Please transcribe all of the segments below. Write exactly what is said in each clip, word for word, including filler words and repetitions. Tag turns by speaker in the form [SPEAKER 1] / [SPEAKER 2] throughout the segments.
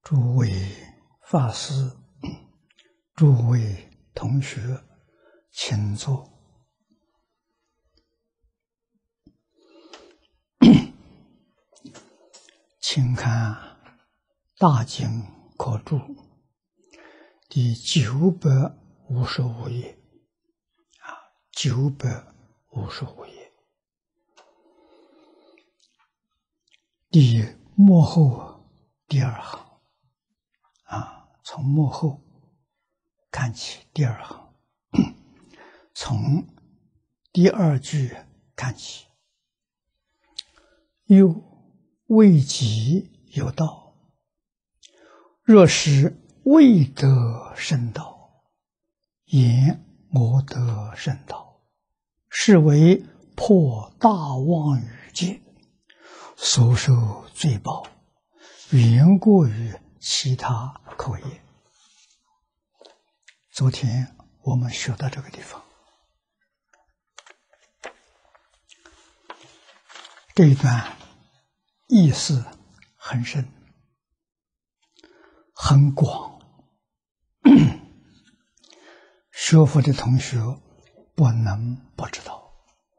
[SPEAKER 1] 诸位法师，诸位同学，请坐。请看《大经科注》第九百五十五页，啊，九百五十五页，第末后第二行，啊，从末后看起，第二行，从第二句看起，又未及有道，若是未得圣道，言我得圣道，是为破大妄语戒，所受罪报，远过于其他口业。昨天我们学到这个地方，这一段意思很深很广，学佛的同学不能不知道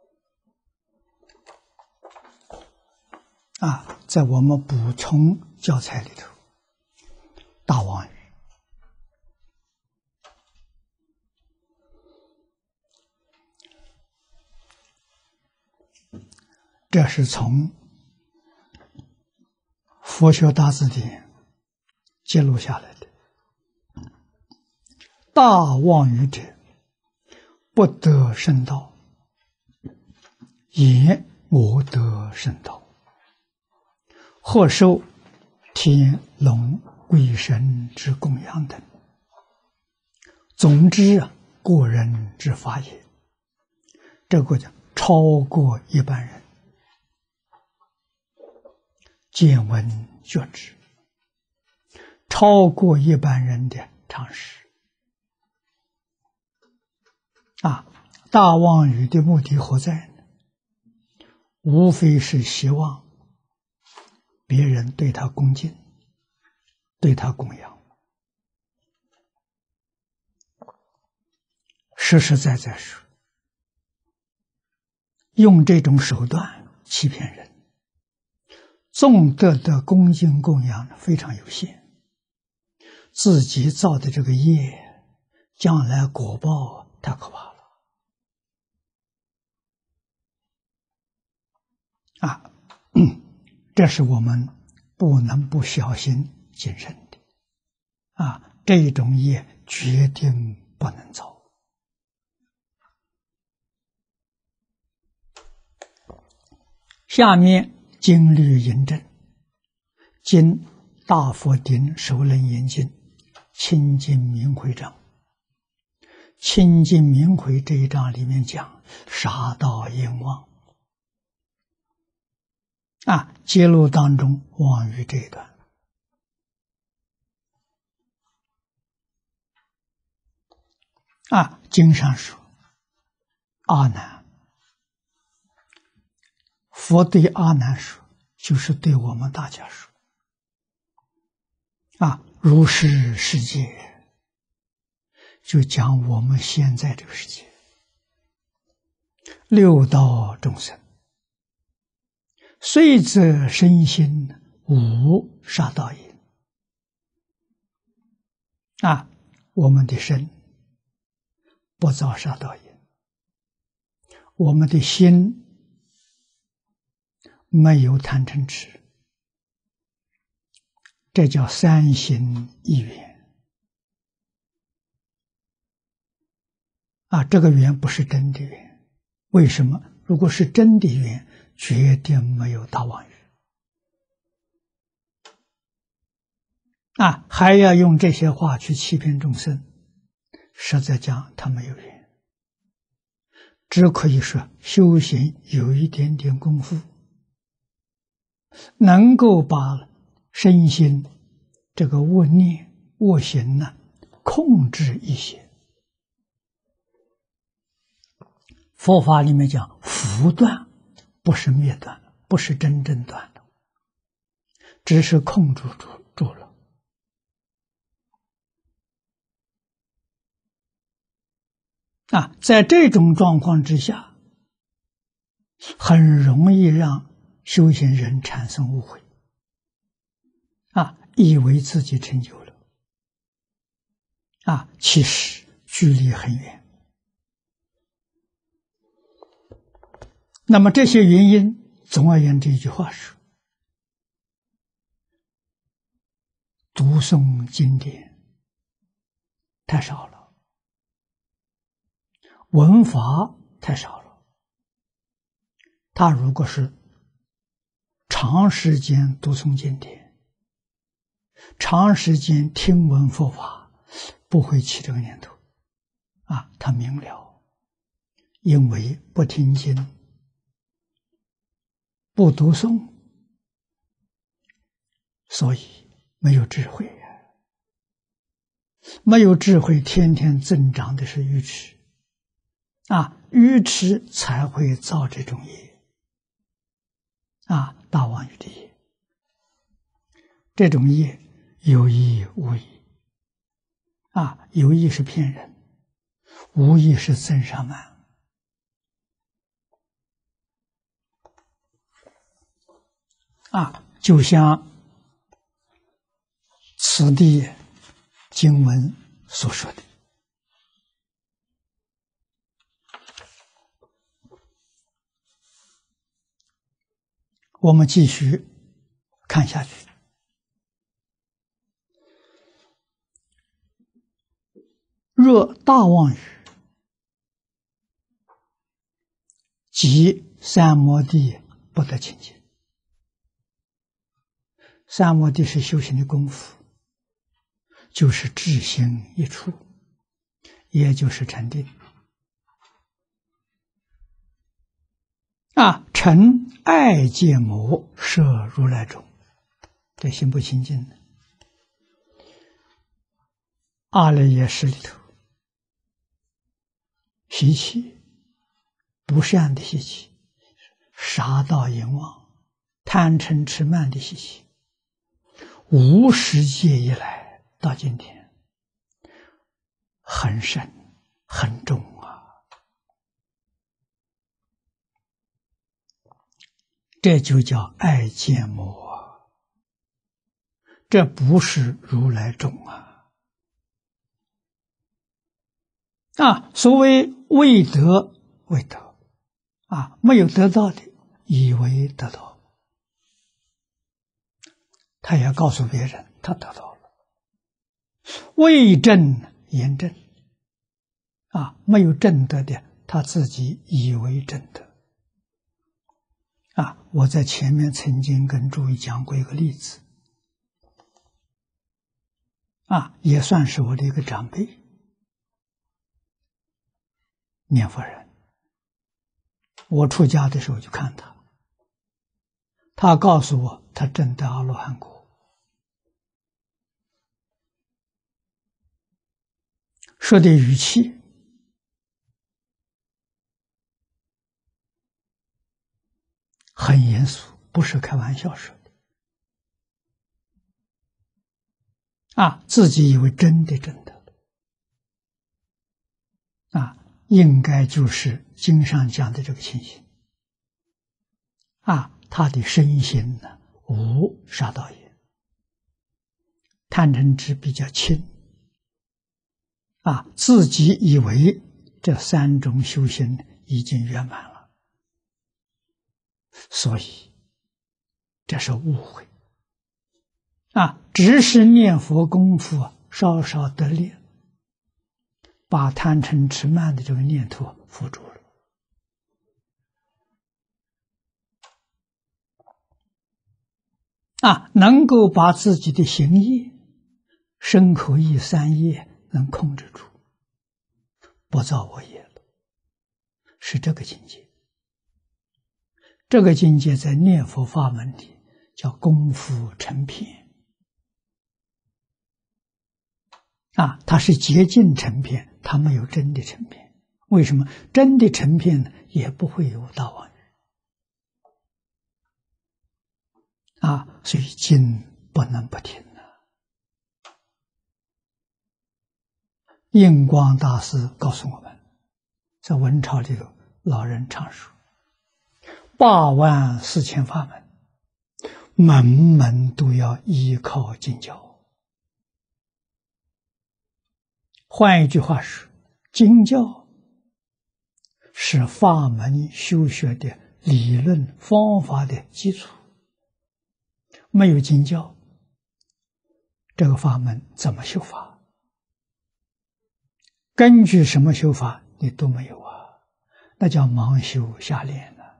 [SPEAKER 1] 啊！在我们补充教材里头，大妄语，这是从佛学大字典记录下来的。大妄语者，不得圣道，言我得圣道，或受天龙鬼神之供养等，总之啊，过人之法也。这个叫超过一般人，见闻觉知，超过一般人的常识啊！大妄语的目的何在呢？无非是希望别人对他恭敬，对他供养，实实在在说，用这种手段欺骗人，纵得的恭敬供养非常有限，自己造的这个业，将来果报太可怕了啊！这是我们不能不小心谨慎的啊！这种业决定不能造。下面经律引证，经大佛顶首楞严经清净明慧章，清净明慧这一章里面讲杀盗淫妄啊，揭露当中妄语这一段啊，经上说阿难，佛对阿难说，就是对我们大家说啊，如是世界，就讲我们现在这个世界，六道众生，虽则身心无杀盗淫啊，我们的身不造杀盗淫，我们的心没有贪嗔痴，这叫三心一缘啊！这个缘不是真的缘，为什么？如果是真的缘，决定没有大妄语啊！还要用这些话去欺骗众生，实在讲他没有缘，只可以说修行有一点点功夫，能够把身心这个恶念恶行呢控制一些。佛法里面讲伏断，不是灭断，不是真正断的，只是控制住住了啊，在这种状况之下，很容易让修行人产生误会，啊，以为自己成就了，啊，其实距离很远。那么这些原因，总而言之一句话是：读诵经典太少了，闻法太少了。他如果是长时间读诵经典，长时间听闻佛法，不会起这个念头啊，他明了，因为不听经、不读诵，所以没有智慧。没有智慧，天天增长的是愚痴啊，愚痴才会造这种业啊，大妄语的业。这种业有意无意啊，有意是骗人，无意是增上慢啊，就像此地经文所说的。我们继续看下去。若大妄语，即三摩地不得清净。三摩地是修行的功夫，就是智心一处，也就是禅定啊。尘爱见魔，摄如来中，这心不清净的。阿赖耶识里头，习气不善的习气，杀盗淫妄、贪嗔痴慢的习气，无始界以来到今天很深很重啊，这就叫爱见魔，这不是如来种啊。啊，所谓未得未得啊，没有得到的以为得到，他也告诉别人他得到了。未证言证啊，没有证得的，他自己以为证得啊。我在前面曾经跟诸位讲过一个例子啊，也算是我的一个长辈，念佛人。我出家的时候就看他，他告诉我他证得阿罗汉果，说的语气很严肃，不是开玩笑说的啊，自己以为真的真的啊，应该就是经上讲的这个情形啊，他的身心呢无杀盗业，贪嗔痴比较轻啊，自己以为这三种修行已经圆满了，所以这是误会啊，只是念佛功夫稍稍得力，把贪嗔痴慢的这个念头扶住了啊，能够把自己的行业、身口意三业能控制住，不造恶业了，是这个境界。这个境界在念佛法门里叫功夫成片啊，它是竭尽成片，它没有真的成片。为什么？真的成片呢，也不会有大妄语啊，所以经不能不听啊。印光大师告诉我们， 在文朝里头，老人常说：“八万四千法门，门门都要依靠经教。”换一句话说，经教是法门修学的理论方法的基础。没有经教，这个法门怎么修法？根据什么修法？你都没有啊，那叫盲修瞎练呢。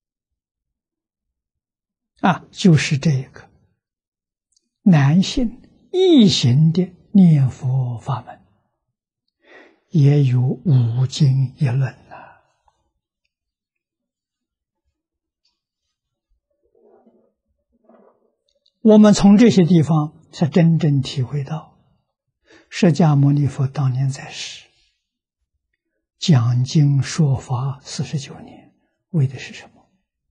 [SPEAKER 1] 啊，就是这个难信易行的念佛法门，也有五经一论呐。我们从这些地方才真正体会到，释迦牟尼佛当年在世，讲经说法四十九年，为的是什么？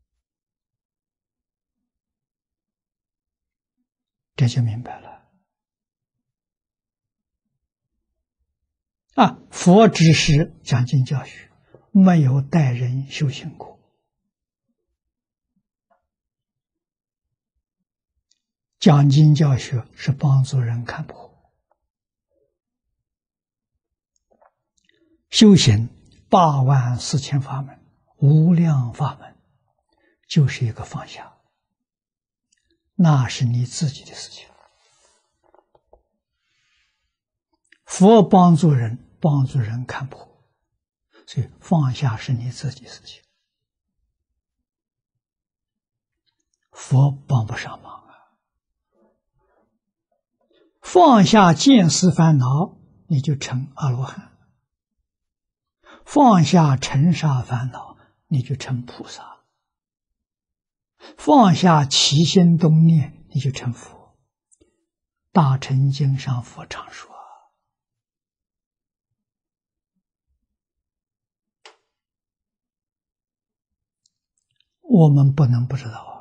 [SPEAKER 1] 这就明白了。啊，佛只是讲经教学，没有带人修行过。讲经教学是帮助人看破，修行八万四千法门，无量法门，就是一个放下，那是你自己的事情。佛帮助人，帮助人看破，所以放下是你自己的事情，佛帮不上忙。放下见思烦恼，你就成阿罗汉；放下尘沙烦恼，你就成菩萨；放下起心动念，你就成佛。大乘经上佛常说，我们不能不知道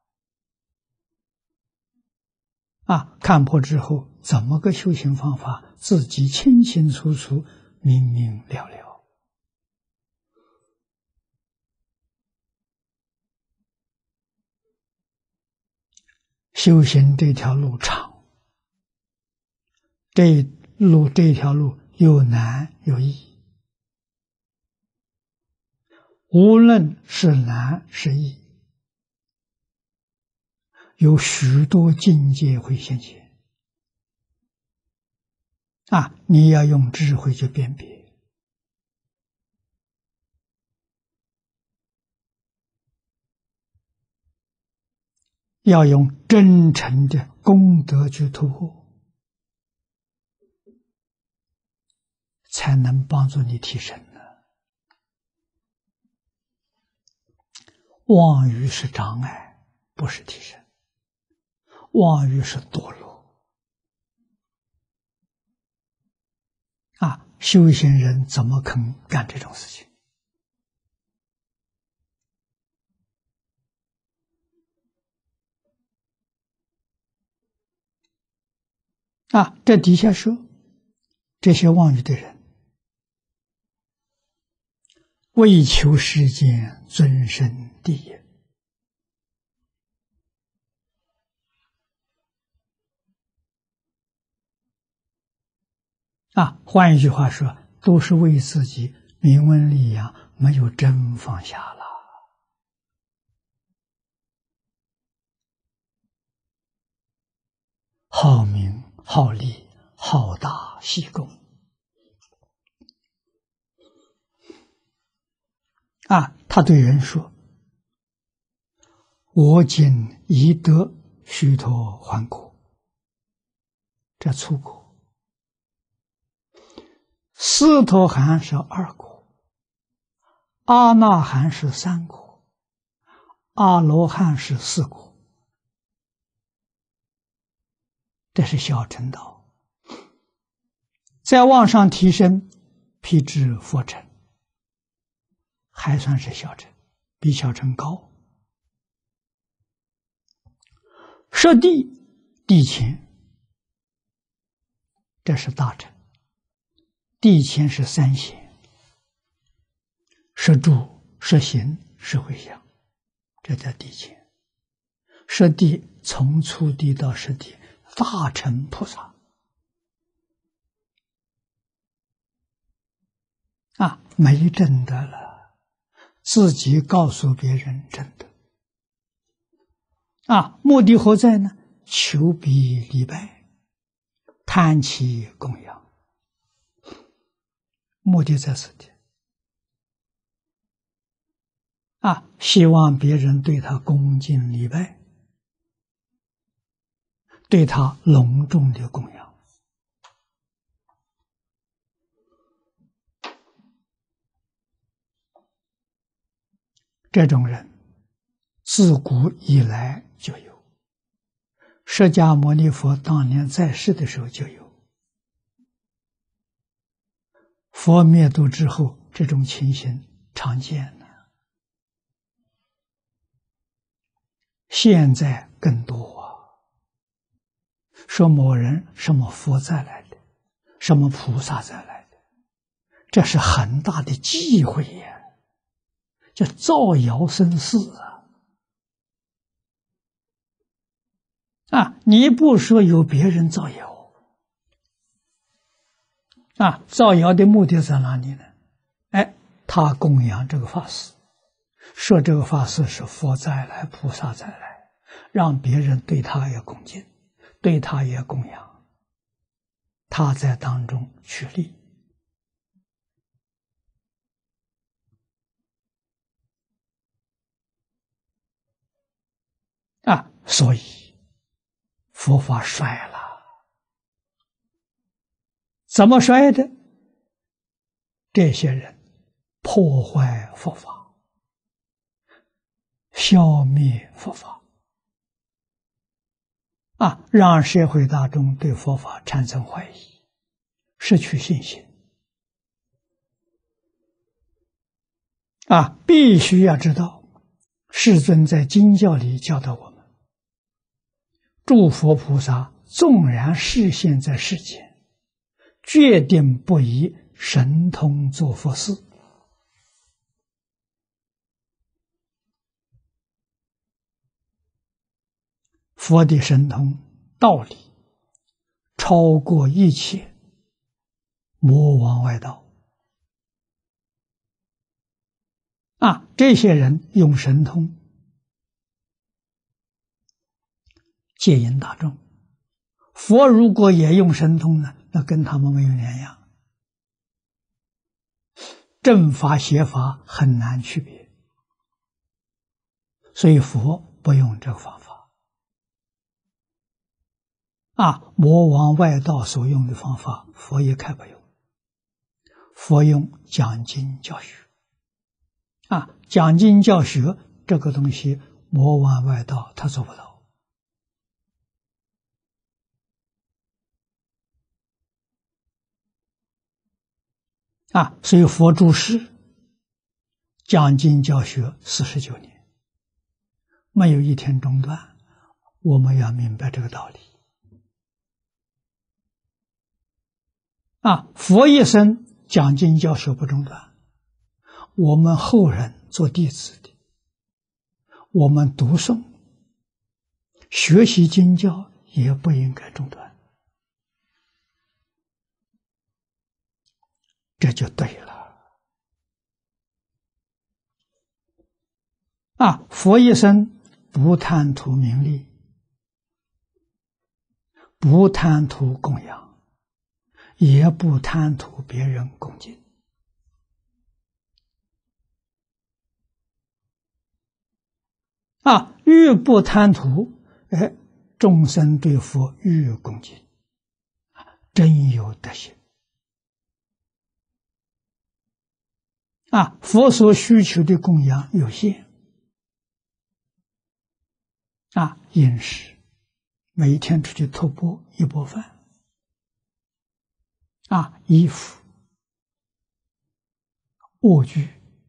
[SPEAKER 1] 啊！啊，看破之后，怎么个修行方法，自己清清楚楚、明明了了。修行这条路长，这路这条路有难有易，无论是难是易，有许多境界会现前。啊，你要用智慧去辨别，要用真诚的功德去突破，才能帮助你提升呢。妄语是障碍，不是提升；妄语是堕落。啊，修行人怎么肯干这种事情？啊，这底下说，这些妄语的人，为求世间尊胜地也。啊，换一句话说，都是为自己名闻利养，没有真放下了。好名好利好大喜功啊！他对人说：“我今已得须陀洹果，这粗果。斯陀含是二果，阿那含是三果，阿罗汉是四果。这是小乘道。再往上提升，辟支佛乘，还算是小乘，比小乘高。舍地地前，这是大乘。地前是三贤， 是住、是行、是回向，这叫地前。十地从初地到十地，大乘菩萨啊，没证得了，自己告诉别人证得啊，目的何在呢？求彼礼拜，贪其供养，目的在此地啊，希望别人对他恭敬礼拜，对他隆重的供养。这种人自古以来就有，释迦牟尼佛当年在世的时候就有，佛灭度之后，这种情形常见了，现在更多啊。说某人什么佛再来的，什么菩萨再来的，这是很大的忌讳呀，叫造谣生事啊！啊，你不说有别人造谣啊？造谣的目的在哪里呢？哎，他供养这个法师，说这个法师是佛再来、菩萨再来，让别人对他也恭敬，对他也供养，他在当中取利。啊，所以佛法衰了。怎么衰的？这些人破坏佛法，消灭佛法，啊，让社会大众对佛法产生怀疑，失去信心。啊，必须要知道，世尊在经教里教导我们，诸佛菩萨纵然示现在世间，决定不以神通做佛事。佛的神通道理超过一切魔王外道啊！这些人用神通戒引大众，佛如果也用神通呢，那跟他们没有两样。正法邪法很难区别，所以佛不用这个方法。啊，魔王外道所用的方法，佛也开不用。佛用讲经教学。啊，讲经教学这个东西，魔王外道他做不到。啊，所以佛住世讲经教学四十九年，没有一天中断。我们要明白这个道理。啊，佛一生讲经教学不中断，我们后人做弟子的，我们读诵学习经教也不应该中断，这就对了。啊，佛一生不贪图名利，不贪图供养，也不贪图别人恭敬。啊，越不贪图，哎，众生对佛越恭敬，真有德行。啊，佛所需求的供养有限。啊，饮食，每天出去托钵一钵饭。啊，衣服、卧具、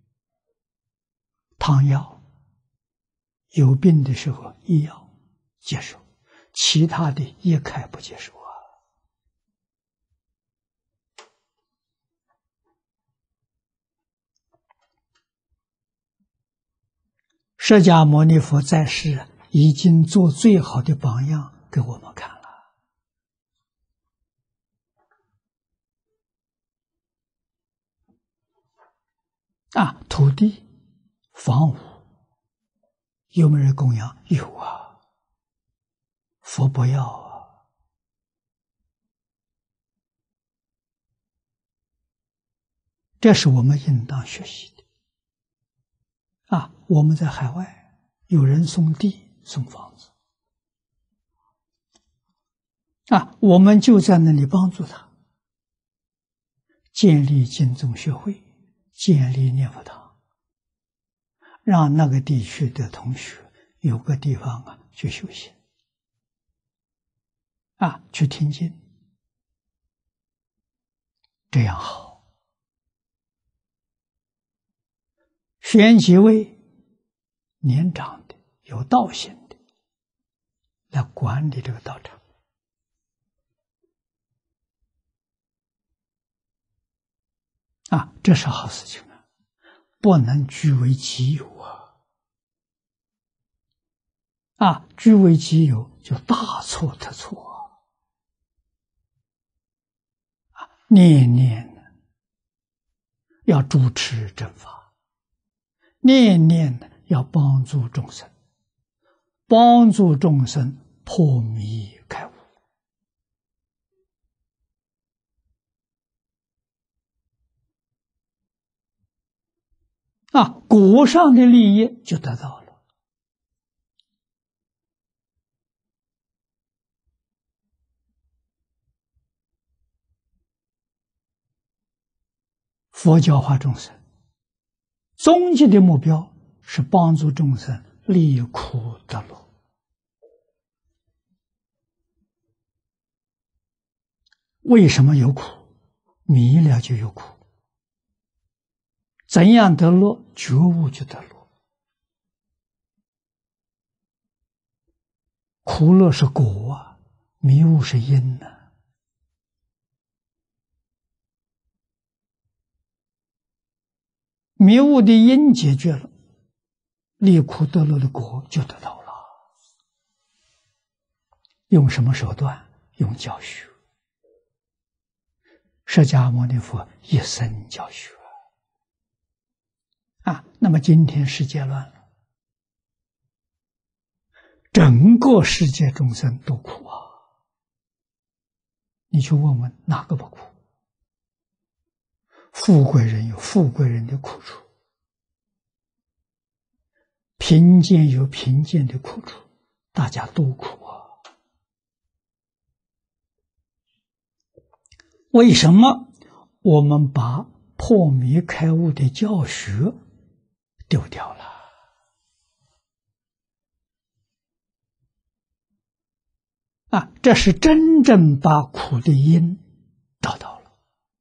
[SPEAKER 1] 汤药，有病的时候医药接受，其他的一概不接受啊。 释迦牟尼佛在世已经做最好的榜样给我们看了。啊，土地、房屋有没有人供养？有啊，佛不要啊。这是我们应当学习的。啊，我们在海外，有人送地、送房子，啊，我们就在那里帮助他，建立经宗学会，建立念佛堂，让那个地区的同学有个地方啊去修行，啊，去听经，这样好。选几位年长的、有道行的来管理这个道场，啊，这是好事情啊，不能据为己有啊！啊，据为己有就大错特错啊！念念要主持正法。念念要帮助众生，帮助众生破迷开悟。啊，果上的利益就得到了。佛教化众生。终极的目标是帮助众生离苦得乐。为什么有苦？迷了就有苦。怎样得乐？觉悟就得乐。苦乐是果啊，迷悟是因啊。迷悟的因解决了，离苦得乐的果就得到了。用什么手段？用教学。释迦牟尼佛一生教学啊。那么今天世界乱了，整个世界众生都苦啊。你去问问哪个不苦？富贵人有富贵人的苦处，贫贱有贫贱的苦处，大家都苦啊。为什么我们把破迷开悟的教学丢掉了？啊，这是真正把苦的因找到了。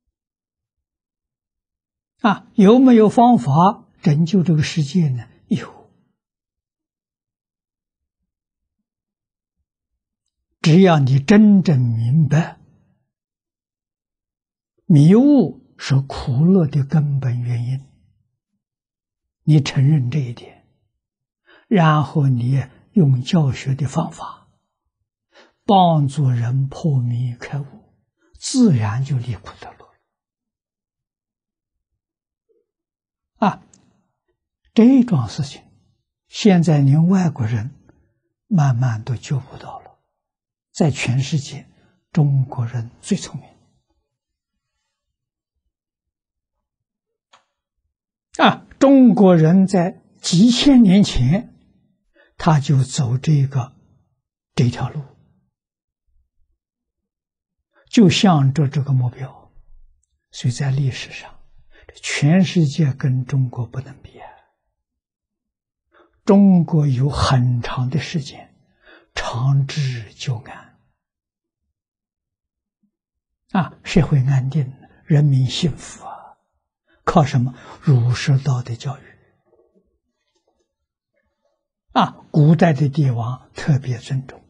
[SPEAKER 1] 啊，有没有方法拯救这个世界呢？有。只要你真正明白，迷悟是苦乐的根本原因，你承认这一点，然后你用教学的方法帮助人破迷开悟，自然就离苦得乐。啊，这桩事情，现在连外国人慢慢都觉悟到了，在全世界，中国人最聪明。啊，中国人在几千年前，他就走这个这条路，就向着这个目标，所以在历史上，全世界跟中国不能比啊。中国有很长的时间长治久安啊，社会安定，人民幸福啊，靠什么？儒释道的教育啊，古代的帝王特别尊重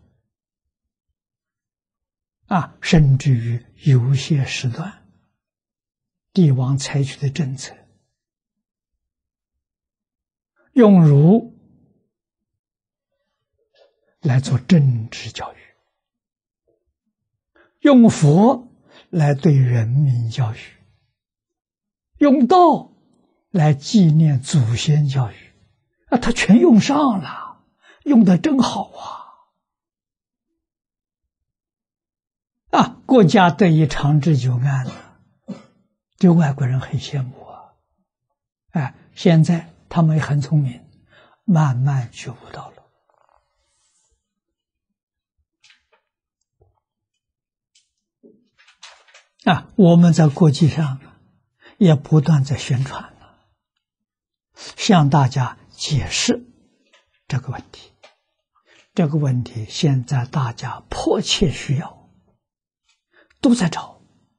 [SPEAKER 1] 啊，甚至于有些时段，帝王采取的政策，用儒来做政治教育，用佛来对人民教育，用道来纪念祖先教育，啊，他全用上了，用的真好啊！啊，国家得以长治久安了，对外国人很羡慕啊！哎，现在他们也很聪明，慢慢觉悟到了。啊，我们在国际上也不断在宣传了，向大家解释这个问题。这个问题现在大家迫切需要，都在找。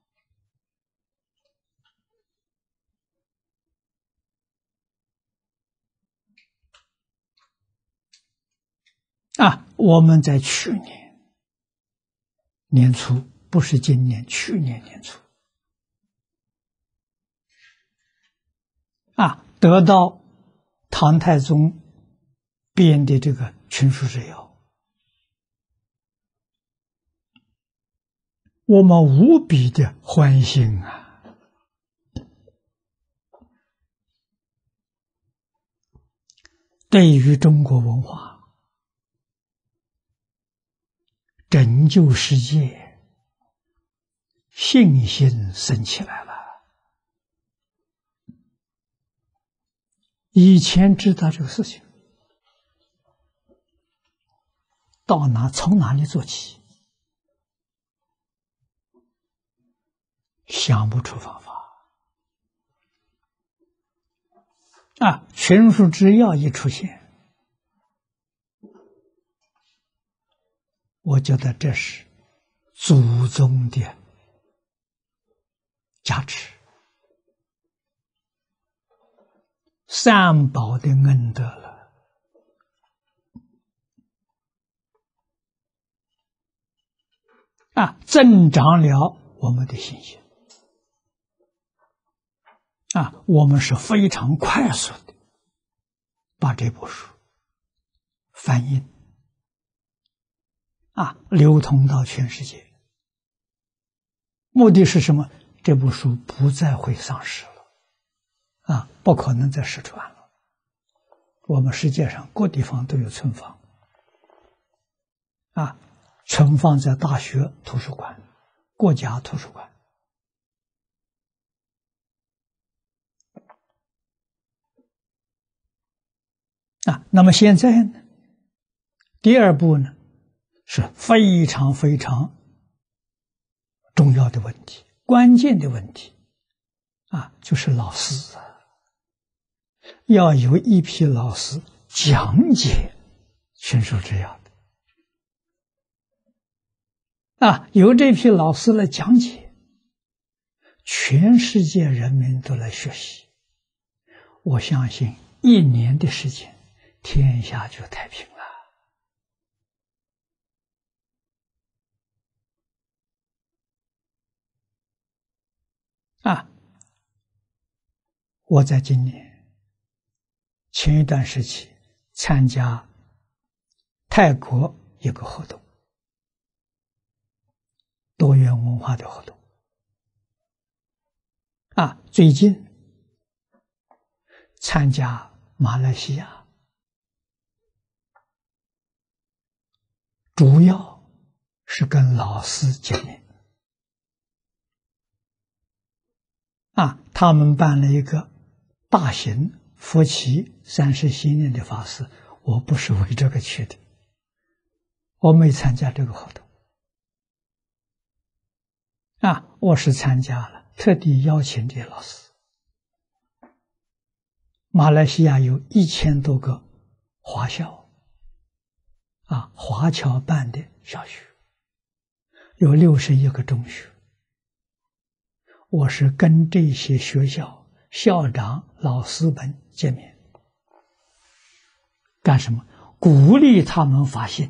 [SPEAKER 1] 啊，我们在去年年初，不是今年，去年年初，啊，得到唐太宗编的这个群书治要，我们无比的欢欣啊！对于中国文化拯救世界，信心升起来了。以前知道这个事情，到哪从哪里做起，想不出方法啊！群书治要一出现，我觉得这是祖宗的加持，三宝的恩德了。啊，增长了我们的信心。啊，我们是非常快速的把这部书翻译啊，流通到全世界。目的是什么？这部书不再会丧失了，啊，不可能再失传了。我们世界上各地方都有存放，啊，存放在大学图书馆、国家图书馆。啊，那么现在呢？第二步呢，是非常非常重要的问题，关键的问题，啊，就是老师啊，要有一批老师讲解群书治要的，啊，由这批老师来讲解，全世界人民都来学习，我相信一年的时间，天下就太平了。啊，我在今年前一段时期参加泰国一个活动，多元文化的活动。啊，最近参加马来西亚，主要是跟老师见面。啊，他们办了一个大型佛七三十系列的法事，我不是为这个去的，我没参加这个活动。啊，我是参加了，特地邀请这些老师。马来西亚有一千多个华校，啊，华侨办的小学，有六十一个中学。我是跟这些学校校长、老师们见面，干什么？鼓励他们发心，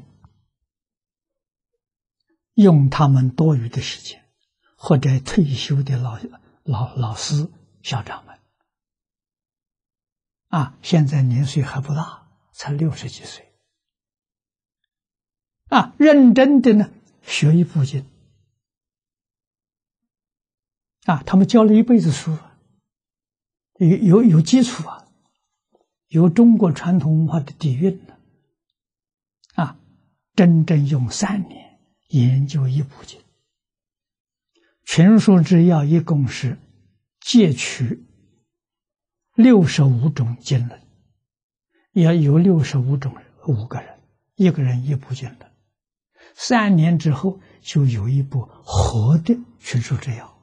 [SPEAKER 1] 用他们多余的时间，或者退休的老老老师、校长们，啊，现在年岁还不大，才六十几岁， 啊，认真的呢学一部经啊，他们教了一辈子书，有有有基础啊，有中国传统文化的底蕴呢啊，真正用三年研究一部经，群书之要一共是借取六十五种经论，要有六十五种五个人，一个人一部经论，三年之后就有一部活的群书之要，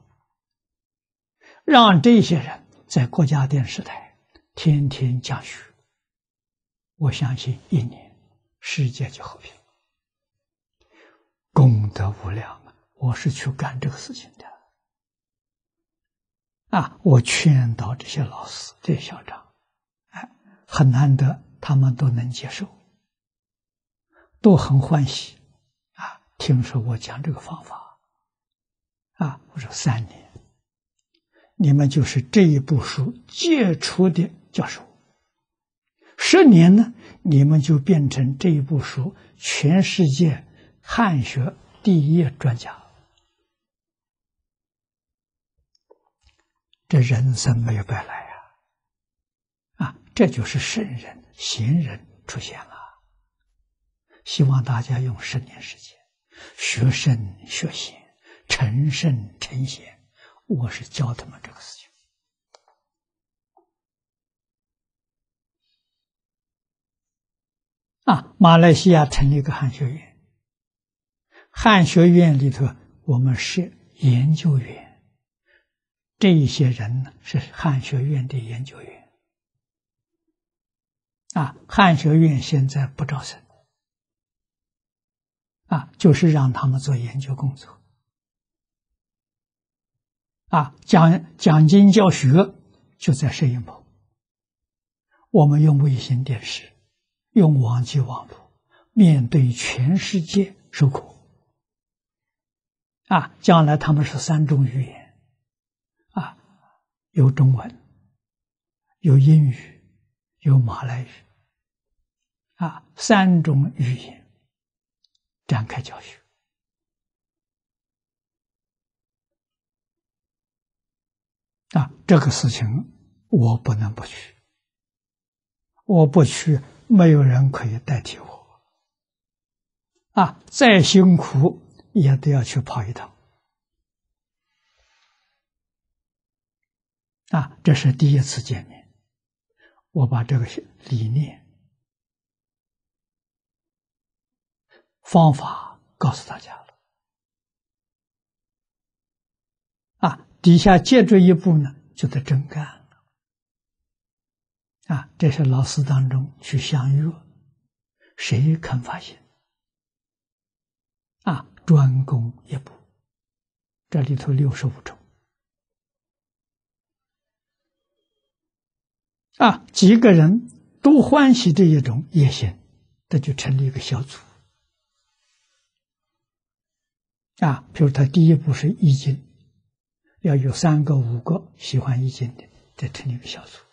[SPEAKER 1] 让这些人在国家电视台天天讲学，我相信一年世界就和平，功德无量啊！我是去干这个事情的啊！我劝导这些老师、这些校长，哎，很难得，他们都能接受，都很欢喜啊！听说我讲这个方法啊，我说三年。你们就是这一部书杰出的教授，十年呢，你们就变成这一部书全世界汉学第一专家。这人生没有白来啊！啊，这就是圣人贤人出现了。希望大家用十年时间学圣学贤，成圣成贤。我是教他们这个事情啊。马来西亚成立一个汉学院，汉学院里头我们是研究员，这一些人呢是汉学院的研究员啊。汉学院现在不招生啊，就是让他们做研究工作。啊，讲讲经教学就在摄影棚，我们用卫星电视，用网际网络，面对全世界授课。啊，将来他们是三种语言，啊，有中文，有英语，有马来语，啊，三种语言展开教学。啊，这个事情我不能不去，我不去，没有人可以代替我。啊，再辛苦也都要去跑一趟。啊，这是第一次见面，我把这个理念、方法告诉大家了。啊，底下接着一步呢，就得真干了。啊，这是老师当中去相约，谁肯发现？啊，专攻一部，这里头六十五种。啊，几个人都欢喜这一种也行，这就成立一个小组。啊，比如他第一步是易经。要有三个、五个喜欢易经的，再成立一个小组，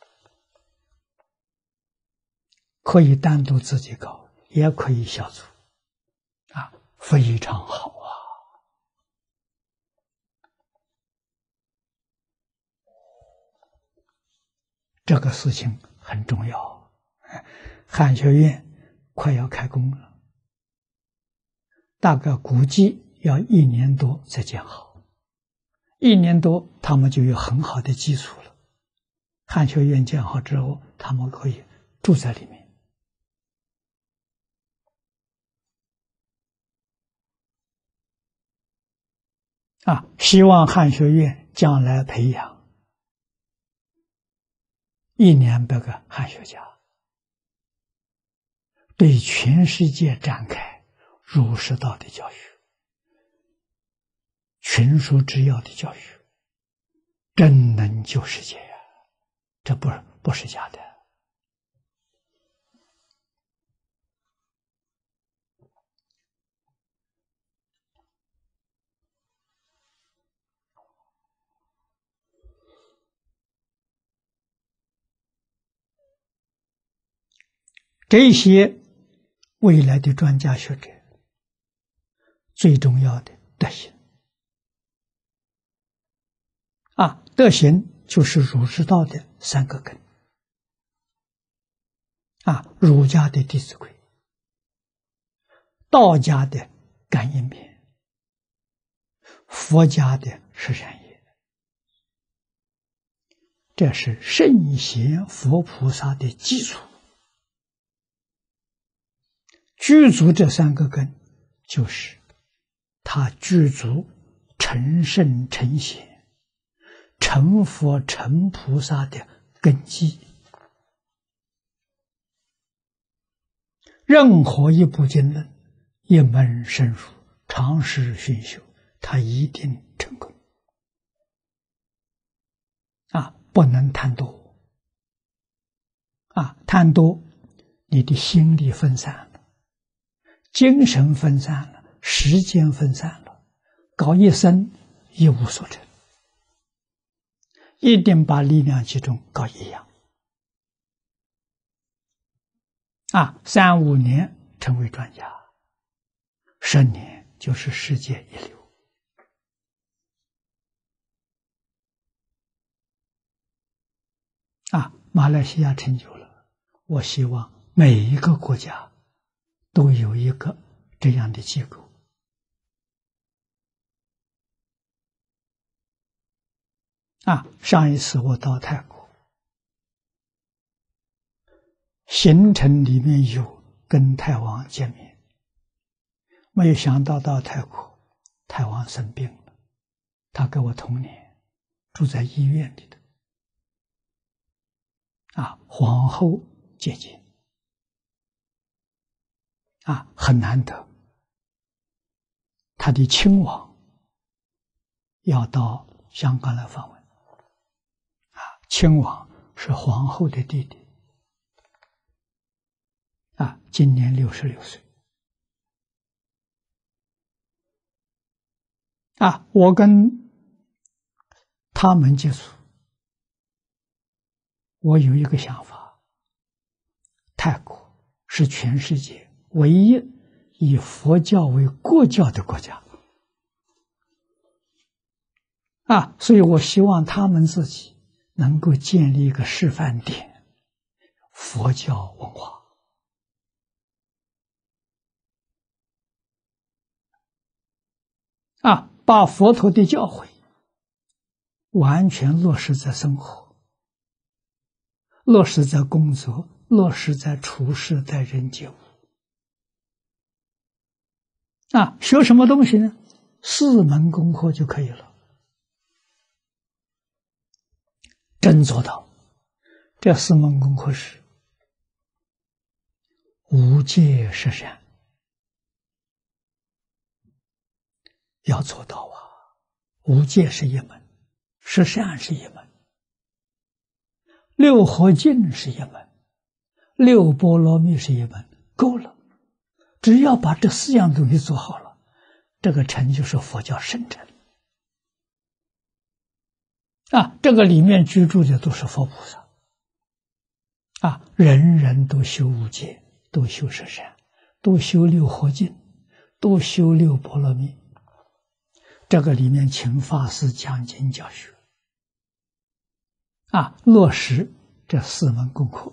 [SPEAKER 1] 可以单独自己搞，也可以小组，啊，非常好啊！这个事情很重要，汉学院快要开工了，大概估计要一年多才建好。一年多，他们就有很好的基础了。汉学院建好之后，他们可以住在里面。啊，希望汉学院将来培养一两百个汉学家，对全世界展开儒释道的教学。群书之要的教学，真能救世界呀！这不不是假的。这些未来的专家学者最重要的德行啊，德行就是儒之道的三个根啊，儒家的《弟子规》，道家的《感应篇》，佛家的十善业，这是圣贤佛菩萨的基础。具足这三个根，就是他具足成圣成贤、成佛成菩萨的根基。任何一部经论，一门深入，长时熏修，他一定成功。啊，不能贪多。啊，贪多，你的心力分散了，精神分散了，时间分散了，搞一生一无所成。一定把力量集中，搞一样。啊，三五年成为专家，十年就是世界一流。啊，马来西亚成就了，我希望每一个国家都有一个这样的机构。啊，上一次我到泰国，行程里面有跟泰王见面，没有想到到泰国，泰王生病了，他跟我同年，住在医院里的。啊，皇后接见，啊，很难得。他的亲王要到香港来访问，啊，亲王是皇后的弟弟，啊，今年六十六岁。啊，我跟他们接触，我有一个想法，泰国是全世界唯一以佛教为国教的国家。啊，所以我希望他们自己能够建立一个示范点，佛教文化。啊，把佛陀的教诲完全落实在生活，落实在工作，落实在处事，待人接物。啊，学什么东西呢？四门功课就可以了。真做到，这四门功课是无戒十善，要做到啊！无戒是一门，十善是一门，六合敬是一门，六波罗蜜是一门，够了。只要把这四样东西做好了，这个成就是佛教圣成。啊，这个里面居住的都是佛菩萨。啊，人人都修无戒，都修十善，都修六合敬，都修六波罗蜜。这个里面请法师讲经教学，啊，落实这四门功课。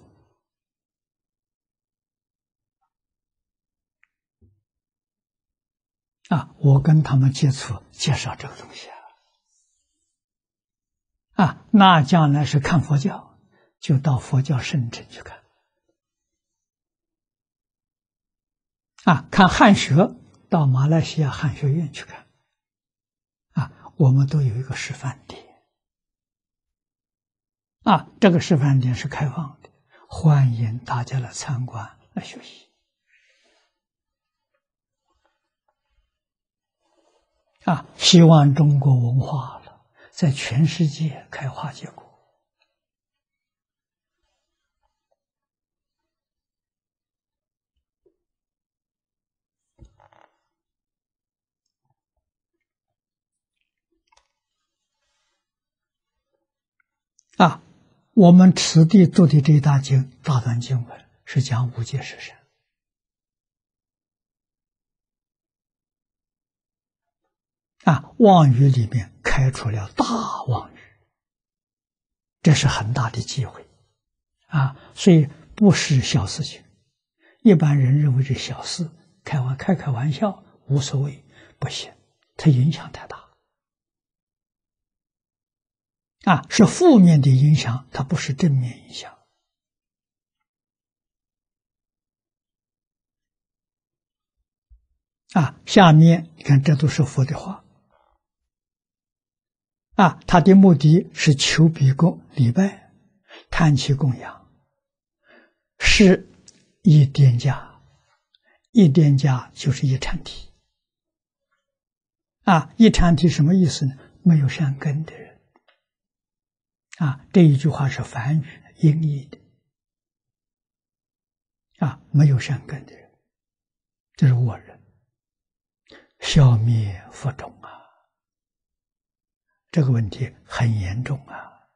[SPEAKER 1] 啊，我跟他们接触，介绍这个东西啊。啊，那将来是看佛教，就到佛教圣城去看。啊，看汉学，到马来西亚汉学院去看。啊，我们都有一个示范点。啊，这个示范点是开放的，欢迎大家来参观来学习。啊，希望中国文化了，在全世界开花结果。啊，我们此地做的这一大经大段经文是讲无戒十善。 啊，妄语里面开出了大妄语，这是很大的机会啊，所以不是小事情。一般人认为是小事，开玩开开玩笑无所谓，不行，它影响太大啊，是负面的影响，它不是正面影响。啊，下面你看，这都是佛的话啊，他的目的是求彼供礼拜，叹其供养，是一点家，一点家就是一禅体啊，一禅体什么意思呢？没有善根的人啊，这一句话是梵语音译的啊，没有善根的人，这是恶人。消灭佛种啊，这个问题很严重啊。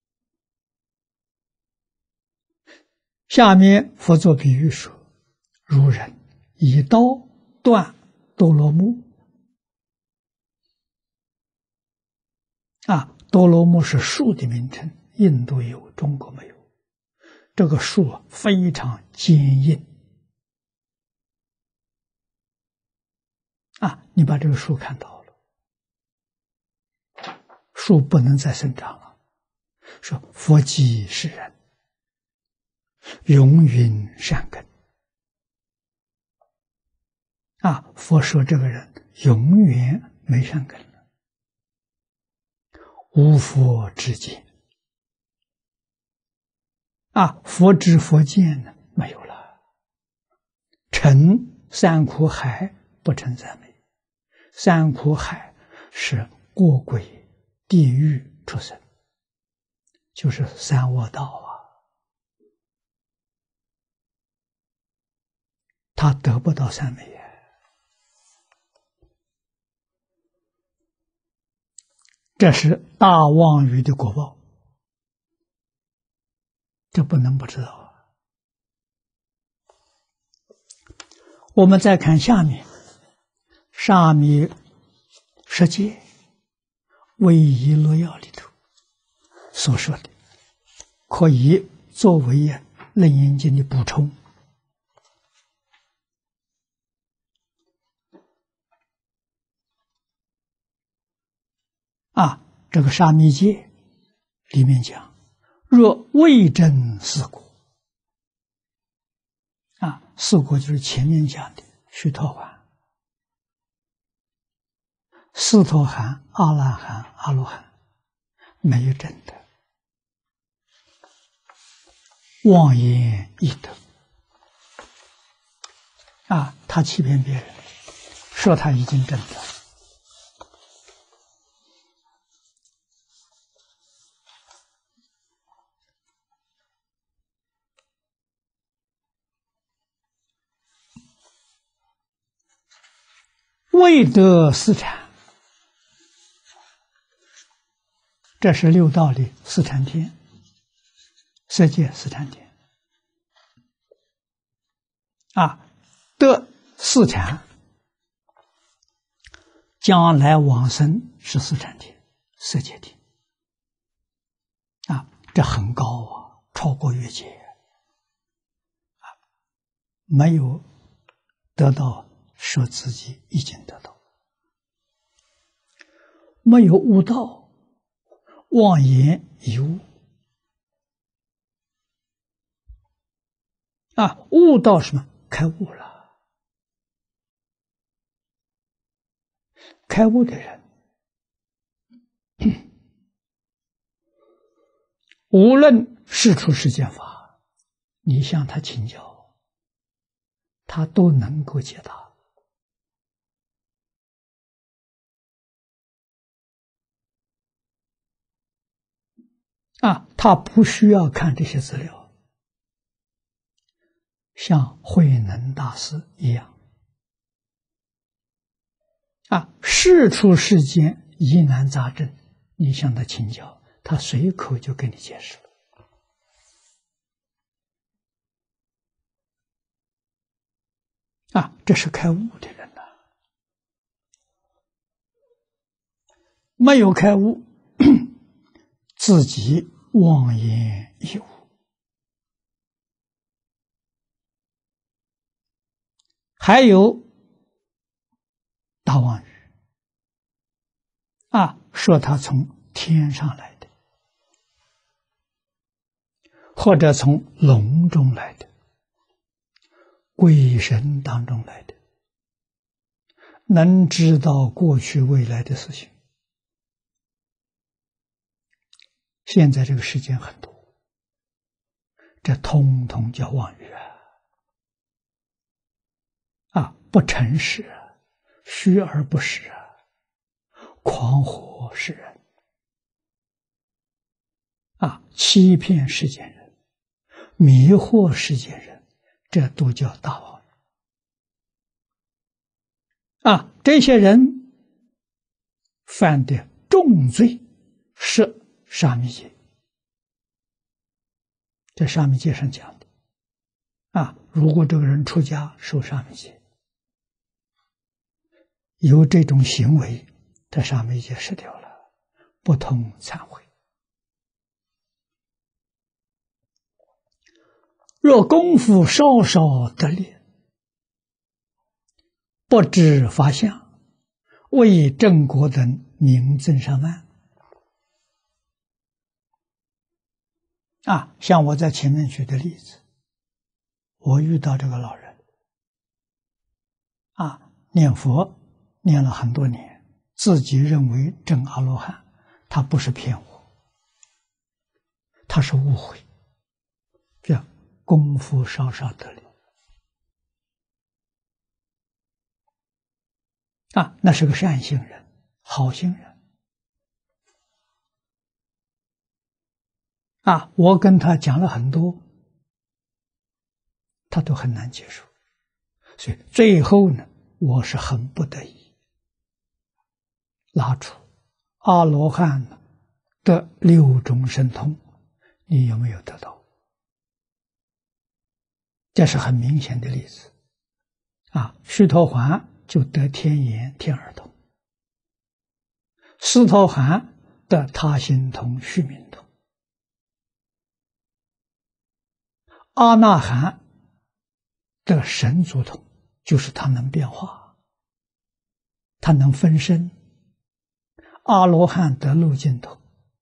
[SPEAKER 1] 下面佛做比喻说：如人以刀断多罗木啊，多罗木是树的名称，印度有，中国没有。这个树啊非常坚硬啊，你把这个树看到了，树不能再生长了。说佛即是人，永允善根啊，佛说这个人永远没善根了，无佛之见啊，佛知佛见呢没有了，成三苦海不成三昧。三苦海是过鬼、地狱出生，就是三恶道啊，他得不到三昧啊，这是大妄语的果报，这不能不知道啊。我们再看下面，沙弥十戒唯一乐要里头所说的，可以作为啊楞严经的补充啊。这个沙弥戒里面讲，若未证四果啊，四果就是前面讲的须陀洹、斯陀含、阿那含、阿罗汉，没有证的，妄言易得啊，他欺骗别人，说他已经证了。未得四禅，这是六道里四禅天，色界四禅天啊，得四禅，将来往生是四禅天、色界天啊，这很高啊，超过越界啊，没有得到说自己已经得到，没有悟道，妄言一悟啊，悟到什么？开悟了。开悟的人，无论是出世间法，你向他请教，他都能够解答。啊，他不需要看这些资料，像慧能大师一样，啊，事出世间疑难杂症，你向他请教，他随口就给你解释了。啊，这是开悟的人呐。 没有开悟，自己妄言一无。还有大妄语啊，说他从天上来的，或者从笼中来的，鬼神当中来的，能知道过去未来的事情。现在这个世间很多，这通通叫妄语啊！啊，不诚实啊，虚而不实啊，诳惑世人啊，欺骗世间人，迷惑世间人，这都叫大妄语啊！这些人犯的重罪是沙弥戒，在沙弥戒上讲的啊，如果这个人出家受沙弥戒，有这种行为，这沙弥戒失掉了，不通忏悔。若功夫稍稍得力，不知法相，为正果等名增上慢。啊，像我在前面举的例子，我遇到这个老人，啊，念佛念了很多年，自己认为证阿罗汉，他不是骗我，他是误会，这样功夫稍稍得力。啊，那是个善心人，好心人。啊，我跟他讲了很多，他都很难接受，所以最后呢，我是很不得已拉出阿罗汉的六种神通，你有没有得到？这是很明显的例子啊。须陀洹就得天眼天耳通，斯陀含得他心通须弥通，阿那含的神足通，就是他能变化，他能分身。阿罗汉得路径通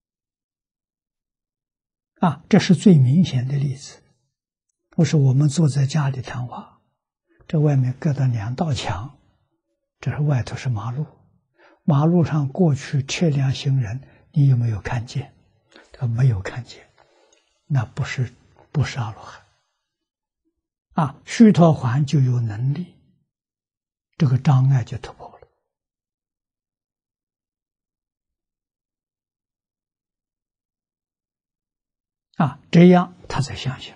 [SPEAKER 1] 啊，这是最明显的例子。不是我们坐在家里谈话，这外面隔着两道墙，这是外头是马路，马路上过去车辆行人，你有没有看见？他没有看见，那不是不是阿罗汉啊。须陀洹就有能力，这个障碍就突破了啊，这样他才相信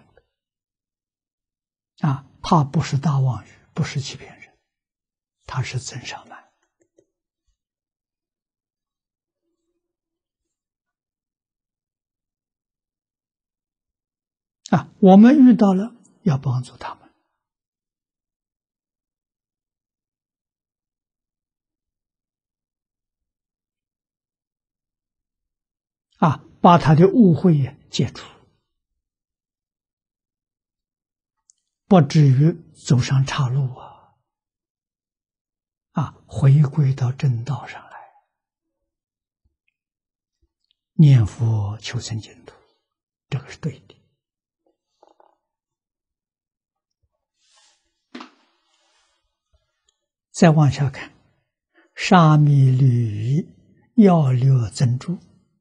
[SPEAKER 1] 啊，他不是大妄语，不是欺骗人，他是增上慢啊。我们遇到了，要帮助他们啊，把他的误会解除，不至于走上岔路啊！啊，回归到正道上来，念佛求生净土，这个是对的。再往下看，沙弥律要略增注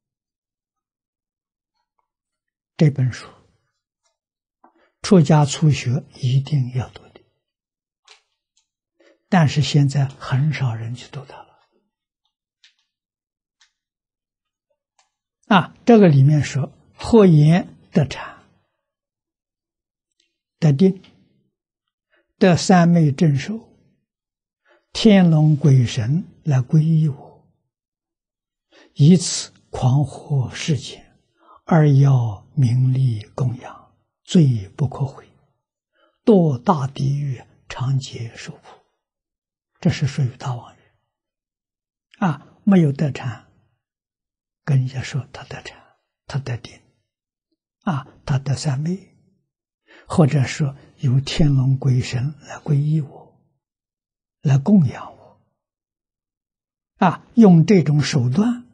[SPEAKER 1] 这本书，出家初学一定要读的，但是现在很少人去读它了。啊，这个里面说，或言得禅、得定、得三昧正受，天龙鬼神来皈依我，以此狂惑世间，而要名利供养，罪不可悔，堕大地狱，常结受苦。这是属于大妄语啊，没有得禅， 跟人家说他得禅，他得定，啊，他得三昧，或者说有天龙鬼神来皈依我，来供养我，啊，用这种手段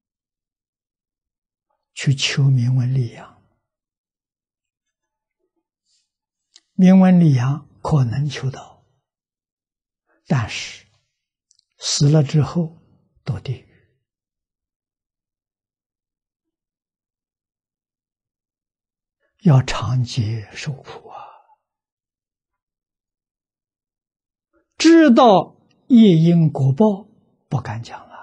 [SPEAKER 1] 去求名闻利养，名闻利养可能求到，但是死了之后堕地狱，要长劫受苦啊！知道业因果报，不敢讲了。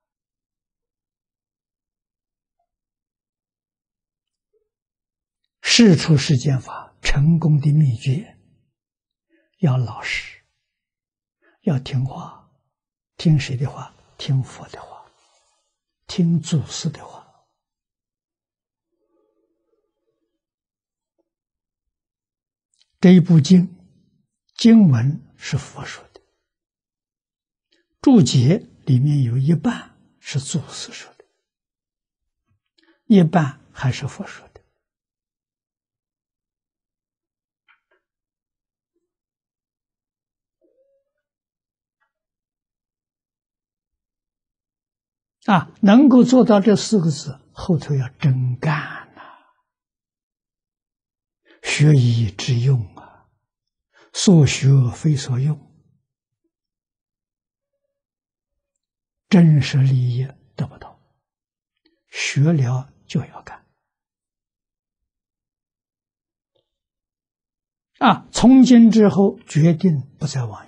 [SPEAKER 1] 事出世间法成功的秘诀，要老实，要听话。听谁的话？听佛的话，听祖师的话。这一部经，经文是佛说的，注解里面有一半是祖师说的，一半还是佛说的。啊，能够做到这四个字，后头要真干呐、啊，学以致用啊，所学非所用，真实利益得不到，学了就要干啊！从今之后，决定不再妄语。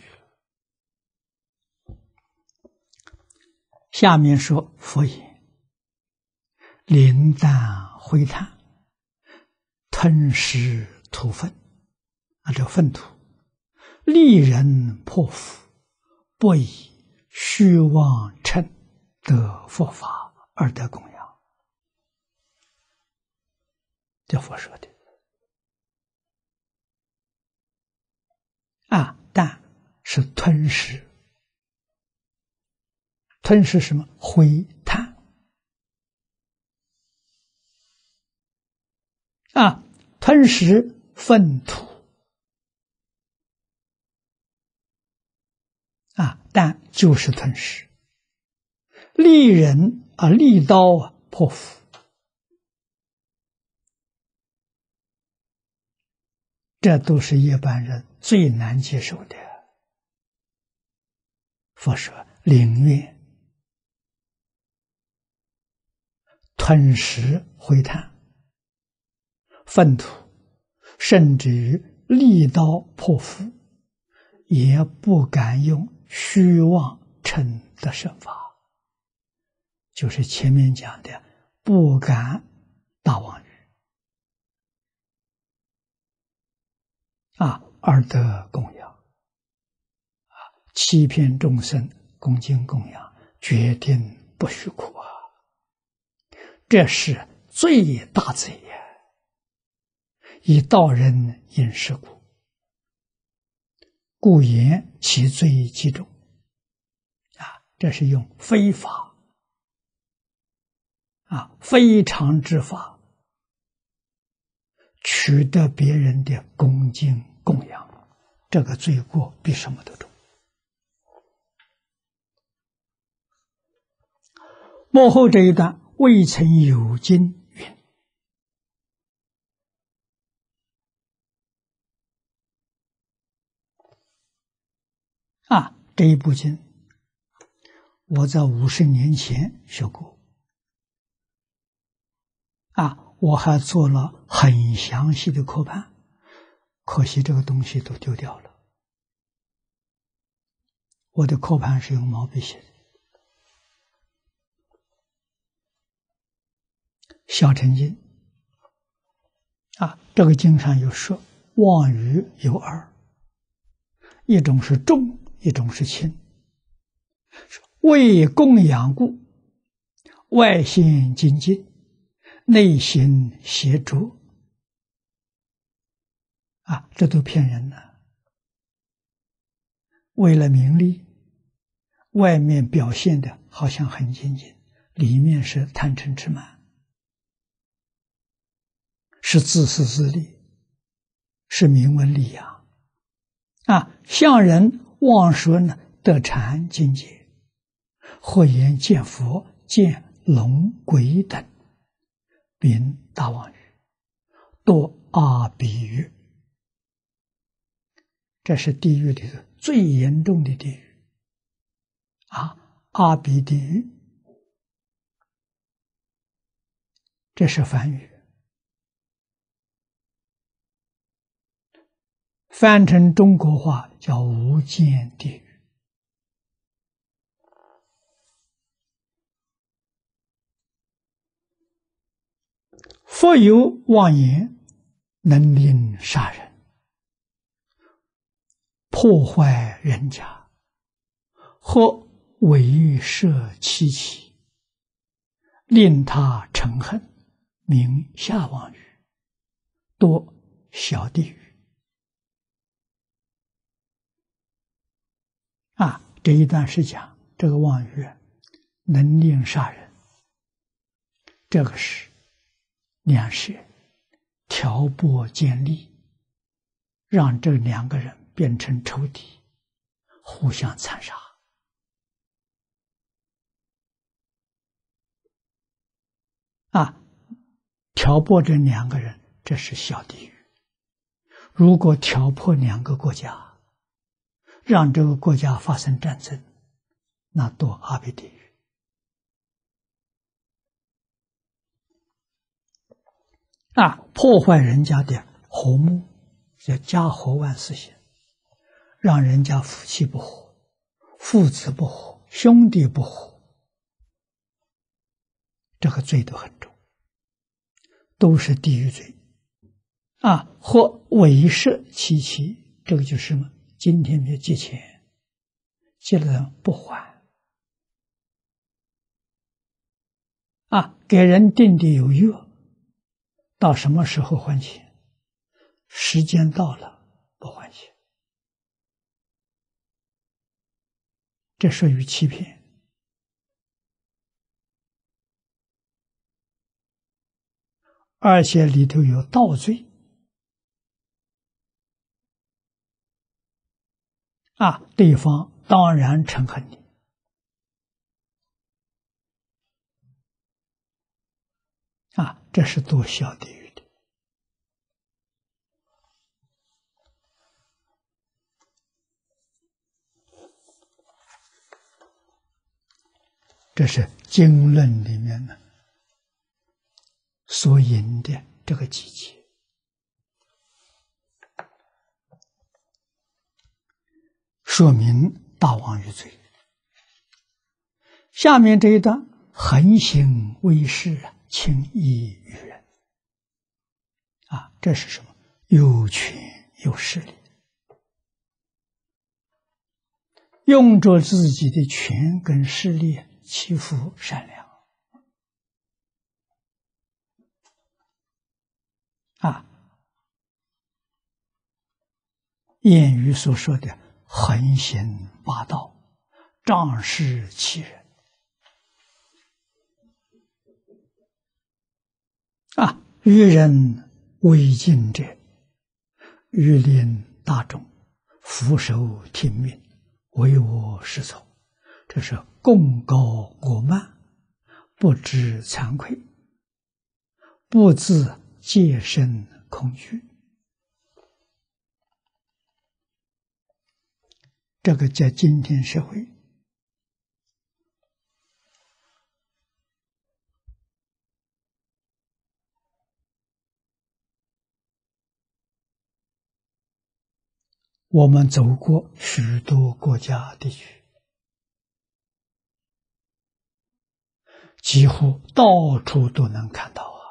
[SPEAKER 1] 下面说佛言：灵丹灰炭，吞食土粪，啊，这粪土，利人破腹，不以虚妄称得佛法而得供养。这佛说的啊，但是吞食。吞噬什么？灰炭啊，吞噬粪土啊，但就是吞噬，利人啊，利刀啊，破腹，这都是一般人最难接受的。佛说宁愿吞食灰炭、粪土，甚至于利刀破腹，也不敢用虚妄称的圣法，就是前面讲的不敢大妄语啊，而得供养啊，欺骗众生，恭敬供养，决定不许苦啊！这是最大罪也，以道人饮食故，故言其罪极重啊！这是用非法啊，非常之法，取得别人的恭敬供养，这个罪过比什么都重。幕后这一段，未曾有经云：啊，这一部经我在五十年前学过啊，我还做了很详细的课判，可惜这个东西都丢掉了。我的课判是用毛笔写的。小乘经啊，这个经上有说，妄语有二，一种是重，一种是轻。为供养故，外显精进，内行邪拙啊，这都骗人的。为了名利，外面表现的好像很精进， 里面是贪嗔痴慢，是自私自利，是名闻利养啊！向人妄说呢，得禅境界，或言见佛、见龙鬼等，名大妄语，堕阿鼻狱。这是地狱里头最严重的地狱啊！阿鼻地狱，这是梵语，翻成中国话叫无间地狱。复有妄言，能令杀人，破坏人家，或为摄其妻，令他嗔恨，名下妄语，多小地狱。啊，这一段是讲这个妄语能令杀人，这个是两舌挑拨奸利，让这两个人变成仇敌，互相残杀。啊，挑拨这两个人，这是小地狱。如果挑拨两个国家，让这个国家发生战争，那堕阿鼻地狱。啊，破坏人家的和睦，叫家和万事兴，让人家夫妻不和，父子不和，兄弟不和，这个罪都很重，都是地狱罪。啊，或违摄其妻，这个就是什么？今天的借钱，借了人不还，啊，给人定的有约，到什么时候还钱？时间到了不还钱，这属于欺骗。而且里头有盗罪。啊，对方当然嗔恨你。啊，这是堕小地狱的。这是经论里面呢所引的这个季节。说明大妄语罪。下面这一段，横行威势，轻易于人。啊，这是什么？有权有势力，用着自己的权跟势力欺负善良。啊，谚语所说的横行霸道，仗势欺人。啊，于人为敬者，欲令大众俯首听命，唯我是从。这是功高我慢，不知惭愧，不自戒身恐惧。这个在今天社会，我们走过许多国家地区，几乎到处都能看到啊。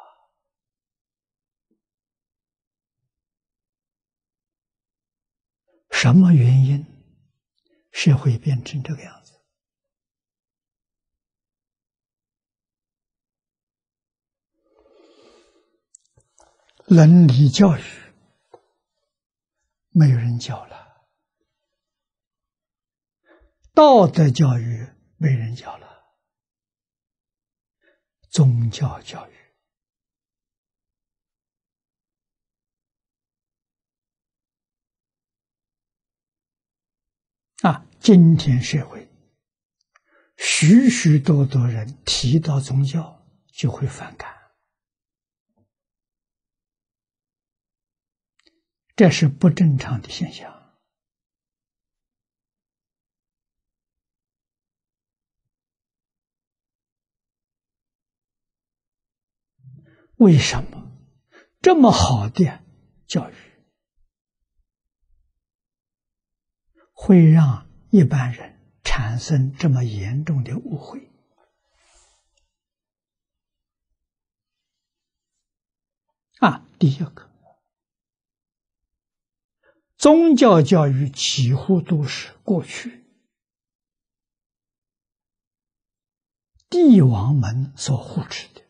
[SPEAKER 1] 什么原因社会变成这个样子？伦理教育没有人教了，道德教育没人教了。 宗教教育。啊，今天社会许许多多人提到宗教就会反感，这是不正常的现象。为什么这么好的教育会让一般人产生这么严重的误会？啊，第一个，宗教教育几乎都是过去帝王们所护持的。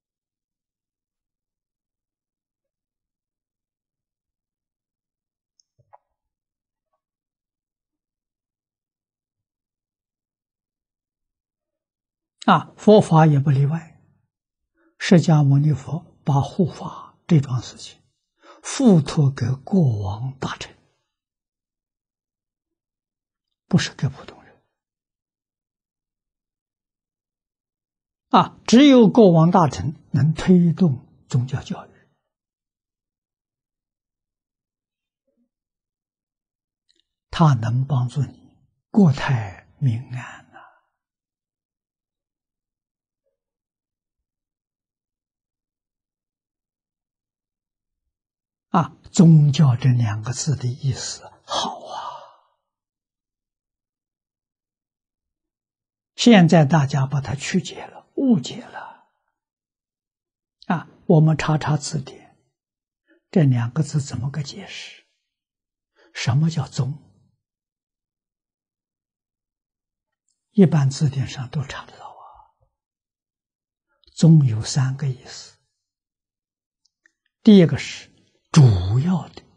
[SPEAKER 1] 啊，佛法也不例外。释迦牟尼佛把护法这桩事情付托给国王大臣，不是给普通人。啊，只有国王大臣能推动宗教教育，他能帮助你国泰民安。啊，宗教这两个字的意思好啊！现在大家把它曲解了，误解了。啊，我们查查字典，这两个字怎么个解释？什么叫宗？一般字典上都查得到啊。宗有三个意思，第一个是主要的，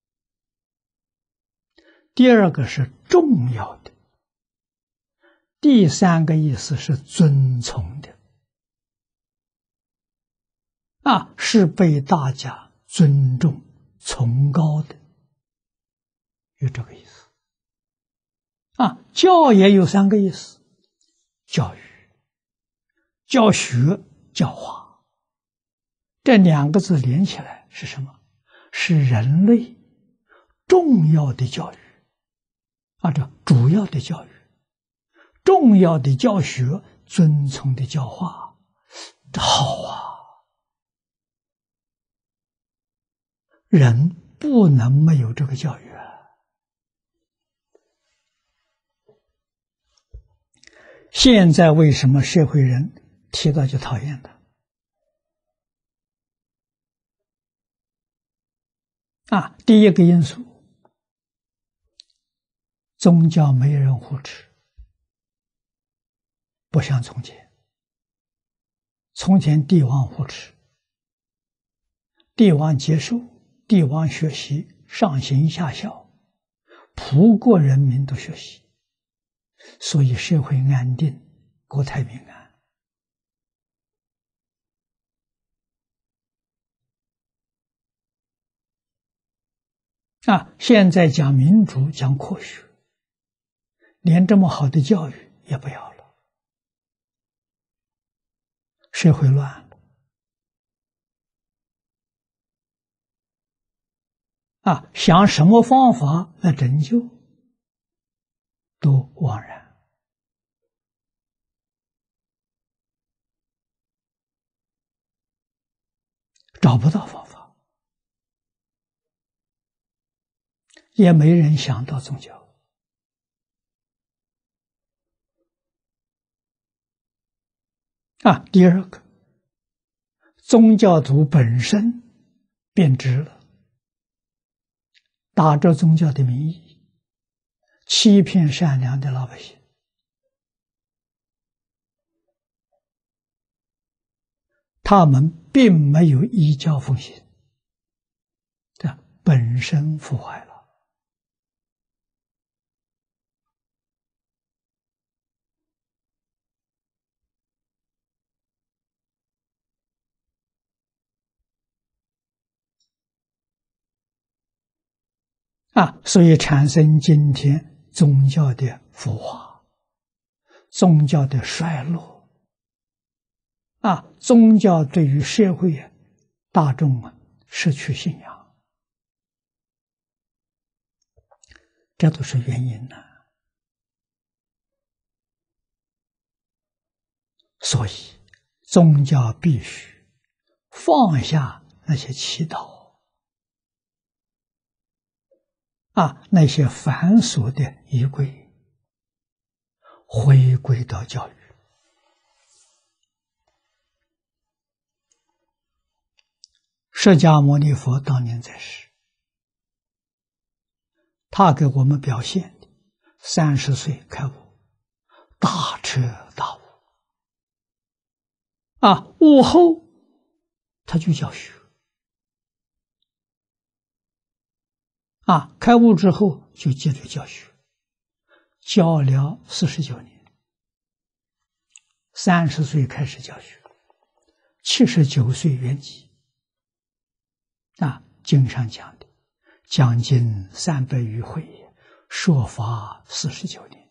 [SPEAKER 1] 第二个是重要的，第三个意思是尊崇的，啊，是被大家尊重、崇高的，有这个意思。啊，教也有三个意思：教育、教学、教化。这两个字连起来是什么？是人类重要的教育，啊，这主要的教育，重要的教学，尊崇的教化，这好啊！人不能没有这个教育啊！现在为什么社会人提到就讨厌的？啊，第一个因素，宗教没人护持，不像从前。从前帝王护持，帝王接受，帝王学习，上行下效，普国人民都学习，所以社会安定，国泰民安。啊，现在讲民主，讲科学，连这么好的教育也不要了，社会乱了。啊，想什么方法来拯救，都枉然。找不到方法，也没人想到宗教。啊，第二个，宗教徒本身变质了，打着宗教的名义，欺骗善良的老百姓。他们并没有依教奉行，这本身腐坏了。 啊，所以产生今天宗教的腐化，宗教的衰落，啊，宗教对于社会大众啊失去信仰，这都是原因呢。所以宗教必须放下那些祈祷啊，那些繁琐的仪规，回归到教育。释迦牟尼佛当年在世，他给我们表现的三十岁开悟，大彻大悟啊，悟后他就教学啊，开悟之后就接着教学，教了四十九年，三十岁开始教学，七十九岁圆寂。啊，经上讲的，将近三百余回，说法四十九年。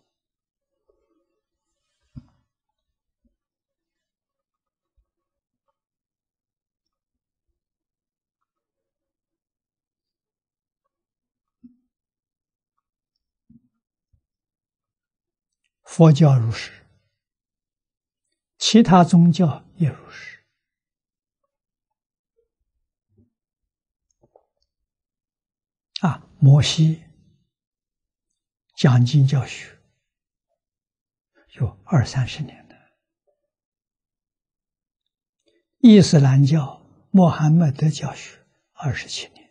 [SPEAKER 1] 佛教如是，其他宗教也如是。啊，摩西讲经教学有二三十年了，伊斯兰教穆罕默德教学二十七年，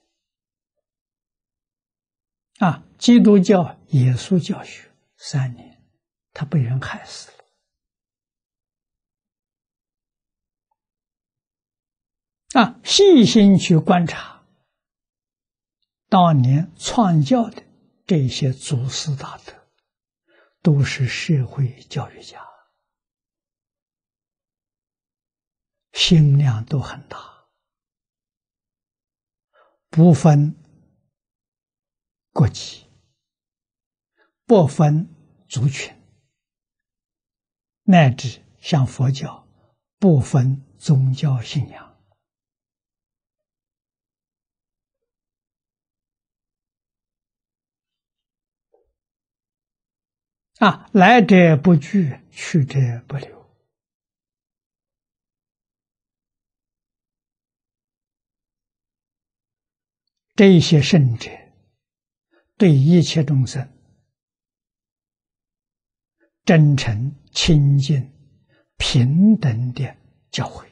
[SPEAKER 1] 啊，基督教耶稣教学三年，他被人害死了。啊，细心去观察当年创教的这些祖师大德，都是社会教育家，心量都很大，不分国籍，不分族群，乃至像佛教不分宗教信仰。啊，来者不拒，去者不留。这些圣者对一切众生真诚、亲近、平等的教诲，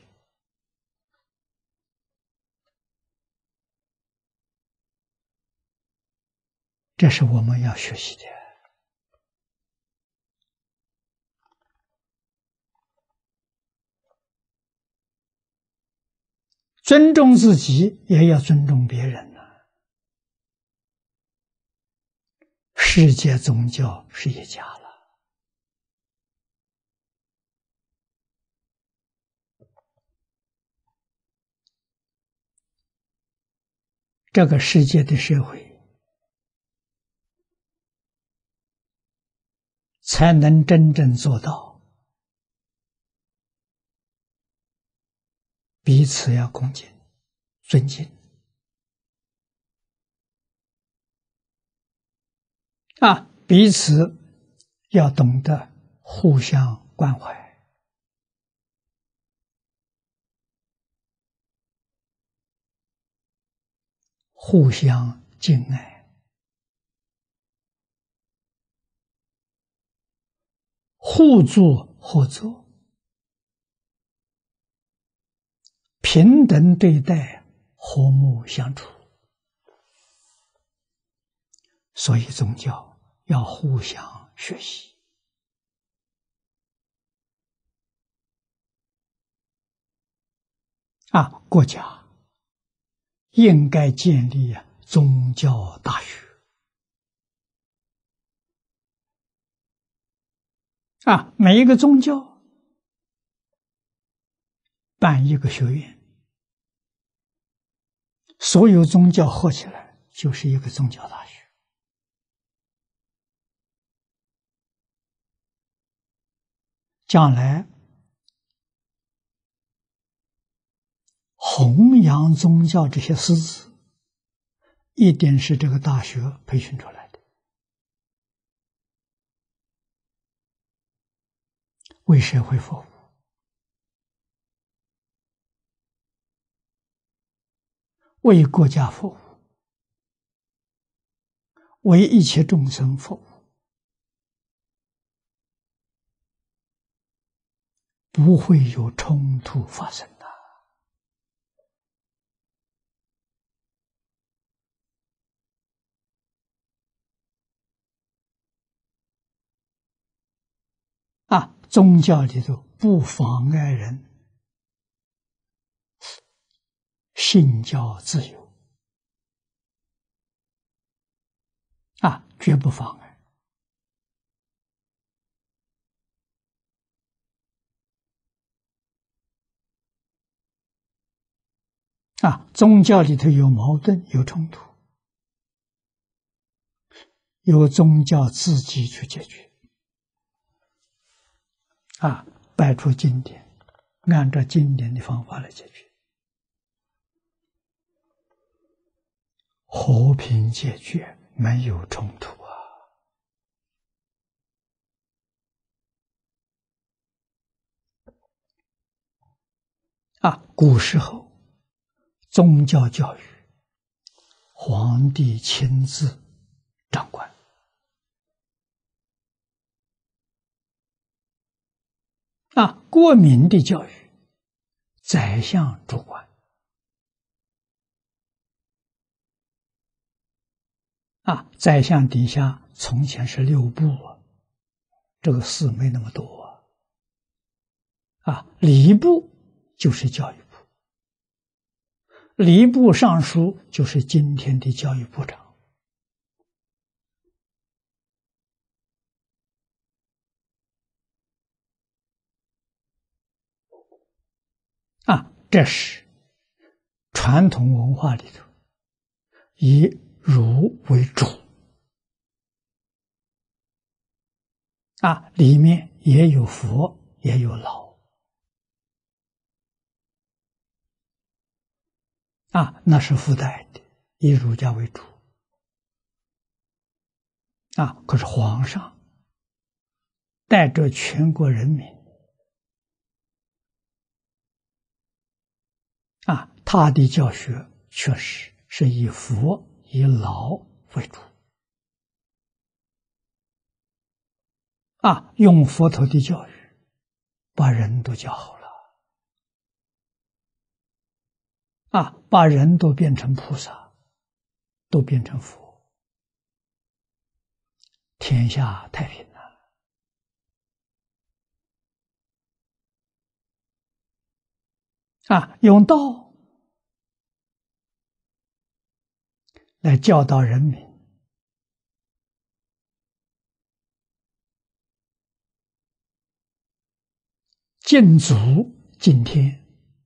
[SPEAKER 1] 这是我们要学习的。尊重自己，也要尊重别人呐。世界宗教是一家了，这个世界的社会才能真正做到彼此要恭敬、尊敬啊，彼此要懂得互相关怀，互相敬爱，互助合作，平等对待，和睦相处。所以宗教要互相学习啊，国家应该建立宗教大学啊，每一个宗教办一个学院，所有宗教合起来就是一个宗教大学。 将来弘扬宗教这些师资，一定是这个大学培训出来的。为社会服务，为国家服务，为一切众生服务，不会有冲突发生的。啊，宗教里头不妨碍人信教自由，啊，绝不妨碍。啊，宗教里头有矛盾、有冲突，由宗教自己去解决。啊，摆出经典，按照经典的方法来解决，和平解决，没有冲突啊！啊，古时候宗教教育，皇帝亲自掌管。啊，国民的教育，宰相主管。啊，宰相底下从前是六部啊，这个事没那么多啊。啊，礼部就是教育部，礼部尚书就是今天的教育部长。啊，这是传统文化里头以儒为主。啊，里面也有佛，也有老。啊，那是附带的，以儒家为主。啊，可是皇上带着全国人民，啊，他的教学确实是以佛、以老为主。啊，用佛陀的教育，把人都教好了。啊，把人都变成菩萨，都变成佛，天下太平了。啊，用道来教导人民，敬祖敬天，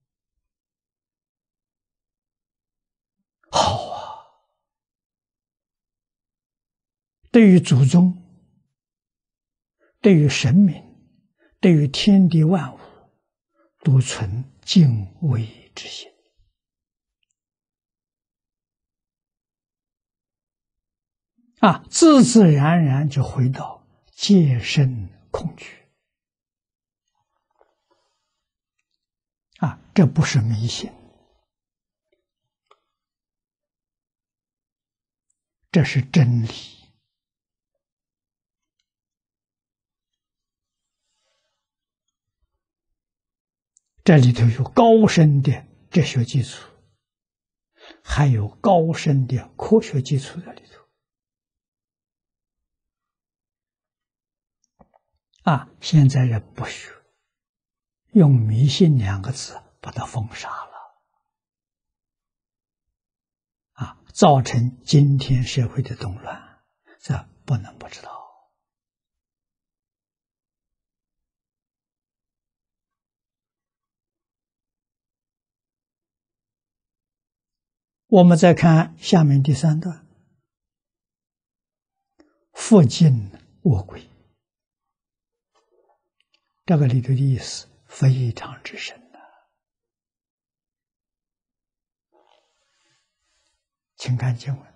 [SPEAKER 1] 好啊！对于祖宗，对于神明，对于天地万物，都存敬畏之心。啊，自自然然就回到戒慎恐惧。啊，这不是迷信，这是真理。这里头有高深的哲学基础，还有高深的科学基础在里头。啊，现在人不学，用迷信两个字把它封杀了。啊，造成今天社会的动乱，这不能不知道。我们再看下面第三段，复敬我归。 这个里头的意思非常之深呐、请看经文：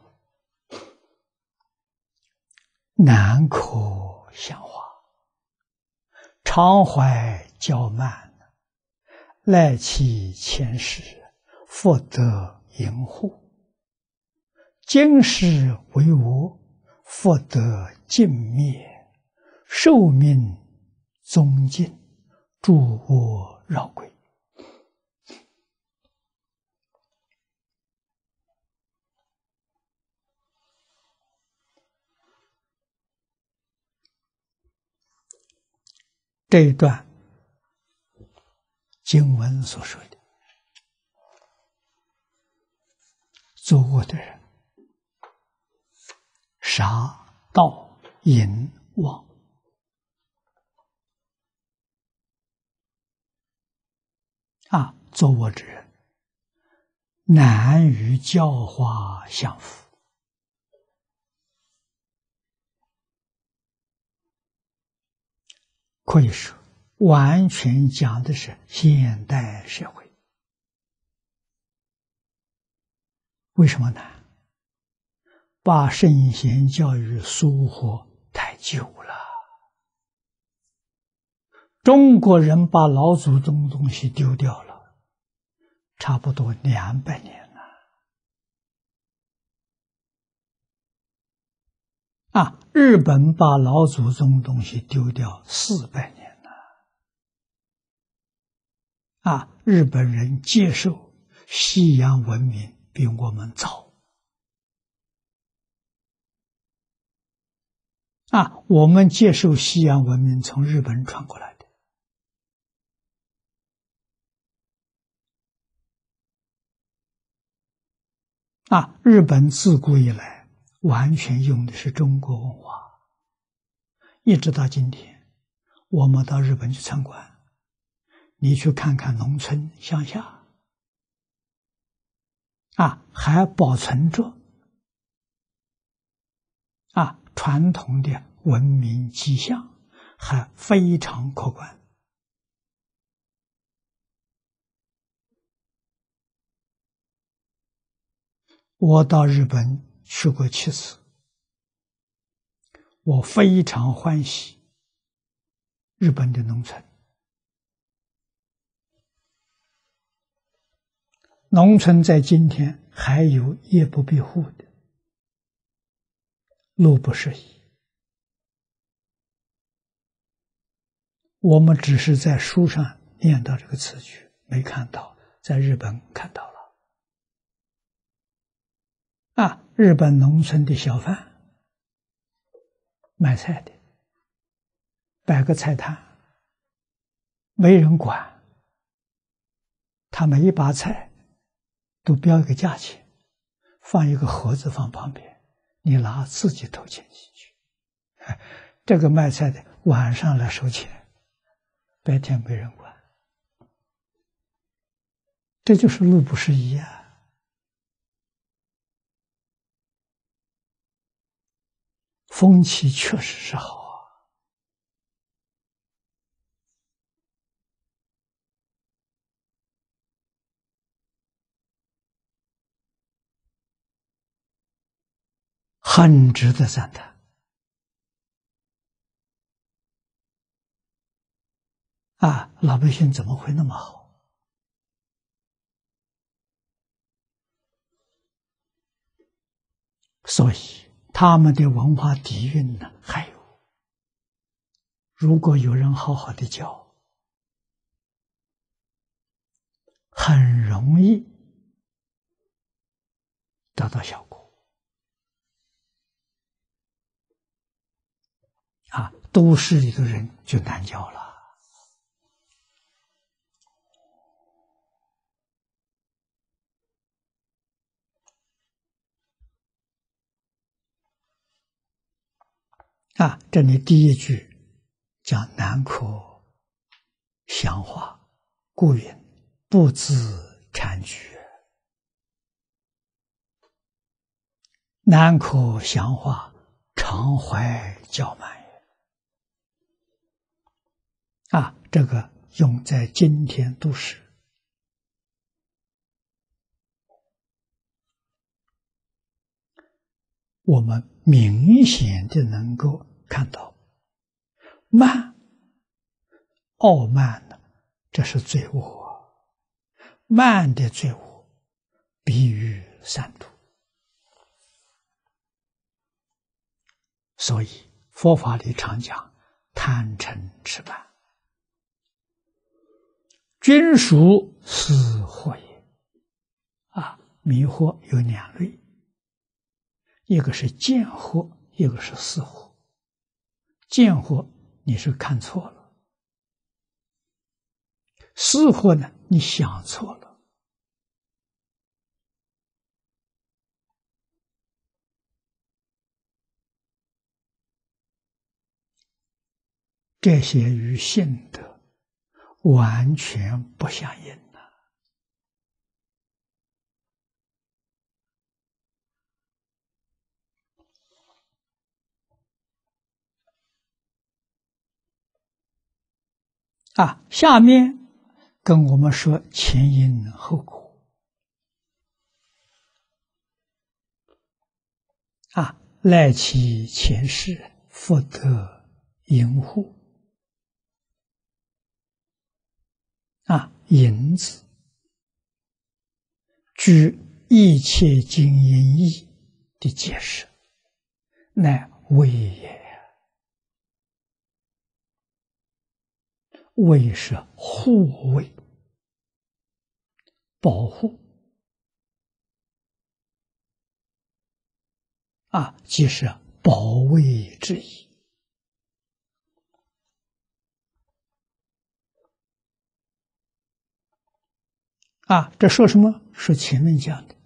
[SPEAKER 1] 难可详化，常怀骄慢，赖其前世，复得淫护。今世为我，复得尽灭，寿命终尽，诸我绕归。这一段经文所说的，作恶的人，杀、盗、淫、妄，啊，作恶之人难与教化相符。可以说，完全讲的是现代社会。为什么难？把圣贤教育疏忽太久了。中国人把老祖宗东西丢掉了，差不多两百年了。啊，日本把老祖宗东西丢掉四百年了。啊，日本人接受西洋文明比我们早。啊，我们接受西洋文明从日本传过来的。啊，日本自古以来完全用的是中国文化，一直到今天，我们到日本去参观，你去看看农村乡下，啊，还保存着啊传统的文明迹象，还非常可观。我到日本去过七次，我非常欢喜日本的农村。农村在今天还有夜不闭户的，路不拾遗。我们只是在书上念到这个词句，没看到，在日本看到了。啊，日本农村的小贩卖菜的，摆个菜摊，没人管，他每一把菜都标一个价钱，放一个盒子放旁边，你拿自己投钱进去。这个卖菜的晚上来收钱，白天没人管，这就是路不拾遗啊。风气确实是好啊。很值得赞叹。啊，老百姓怎么会那么好？所以他们的文化底蕴呢，还有，如果有人好好的教，很容易得到效果。啊，都市里的人就难教了。啊，这里第一句讲难可详化，故云不自禅觉。难可详化，常怀骄慢也。啊， 这个用在今天都是。我们明显的能够看到，慢、傲慢呢，这是罪恶。慢的罪恶，比喻三毒。所以佛法里常讲贪嗔痴慢，均属是惑也。啊，迷惑有两类，一个是见惑，一个是思惑。见惑你是看错了，思惑呢你想错了。这些与性德完全不相应的。啊，下面跟我们说前因后果。啊，赖其前世福德因护。啊，因字据一切经因义的解释，乃为也。为是护卫、保护。啊，即是保卫之意。啊，这说什么？说前面讲的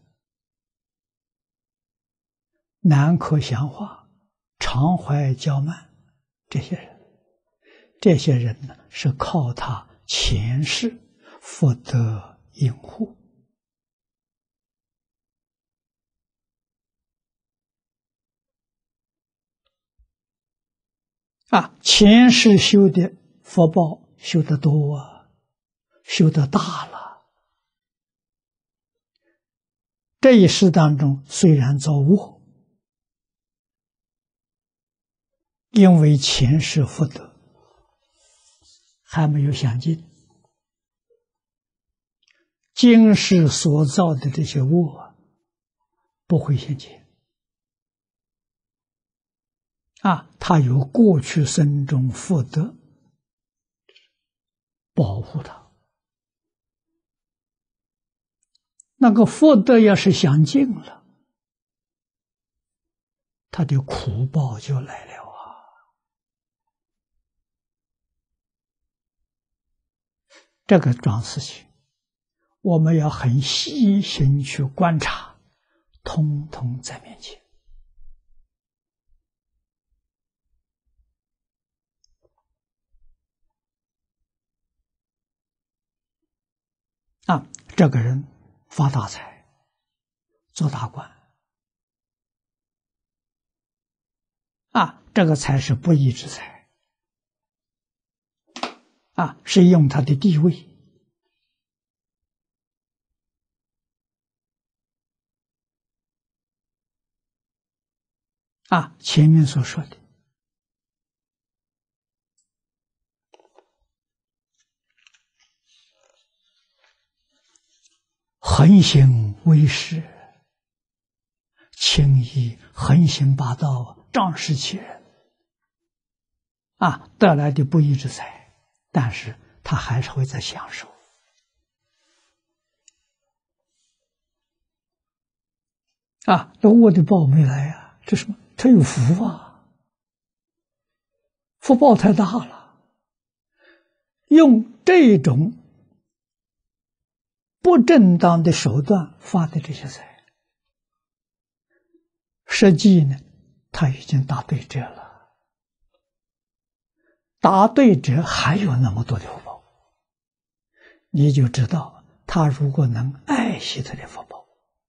[SPEAKER 1] 南柯降化、常怀骄慢这些人，这些人呢是靠他前世福德因护。啊，前世修的福报修得多啊，修得大了。这一世当中虽然造恶，因为前世福德还没有享尽，今世所造的这些恶不会现前。啊，他有过去生中福德保护他。那个福德要是享尽了，他的苦报就来了啊！这个桩事情，我们要很细心去观察，通通在面前。啊，这个人发大财，做大官。啊，这个财是不义之财。啊，是用他的地位。啊，前面所说的横行威势，轻易横行霸道，仗势欺人。啊，得来的不义之财，但是他还是会在享受。啊，那恶的报没来啊，这什么？他有福啊，福报太大了，用这种不正当的手段发的这些财，实际呢，他已经打对折了。打对折还有那么多的福报，你就知道他如果能爱惜他的福报，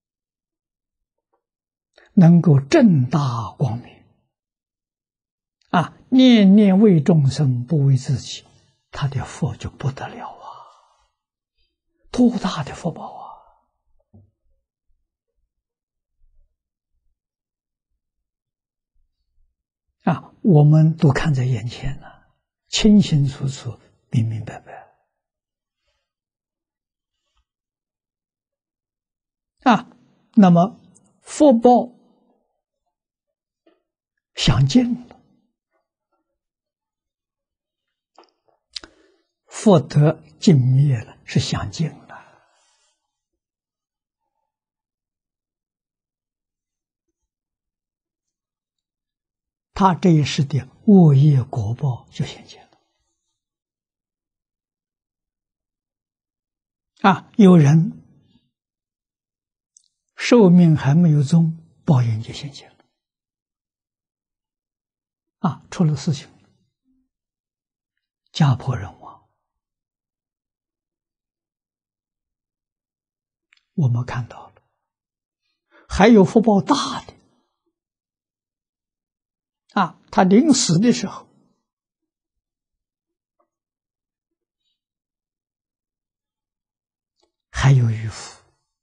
[SPEAKER 1] 能够正大光明，啊，念念为众生，不为自己， 他的福就不得了啊！多大的福报啊！啊，我们都看在眼前了，清清楚楚、明明白白。啊，那么福报享尽了，福德尽灭了，是享尽了。他这一世的恶业果报就现前了。啊，有人寿命还没有终，报应就现前了。啊，出了事情，家破人亡。我们看到了，还有福报大的。啊，他临死的时候，还有余福。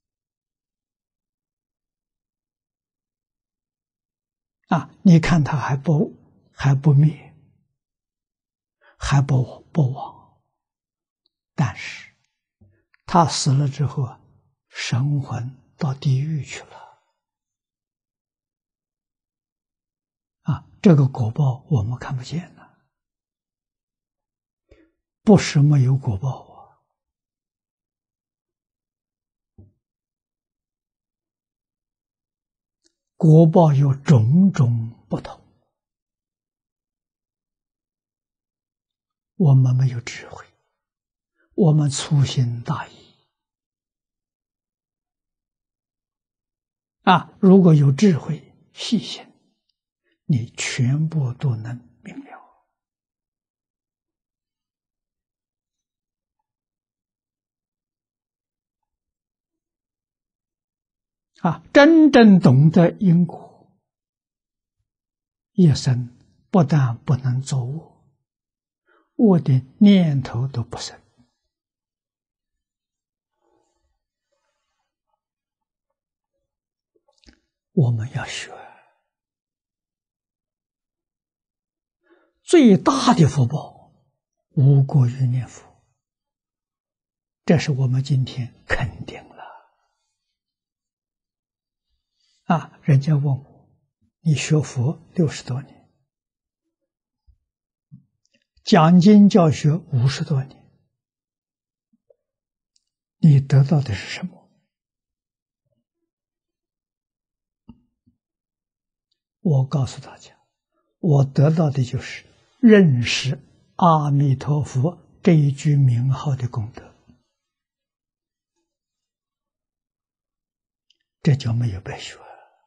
[SPEAKER 1] 啊，你看他还不还不灭，还不不亡，但是他死了之后啊，神魂到地狱去了。啊，这个果报我们看不见了，不是没有果报啊。果报有种种不同，我们没有智慧，我们粗心大意。啊，如果有智慧细心，你全部都能明了。啊，真正懂得因果，一生不但不能作恶，恶的念头都不生。我们要学最大的福报，无过于念佛。这是我们今天肯定了。啊，人家问我，你学佛六十多年，讲经教学五十多年，你得到的是什么？我告诉大家，我得到的就是认识阿弥陀佛这一句名号的功德，这就没有白学。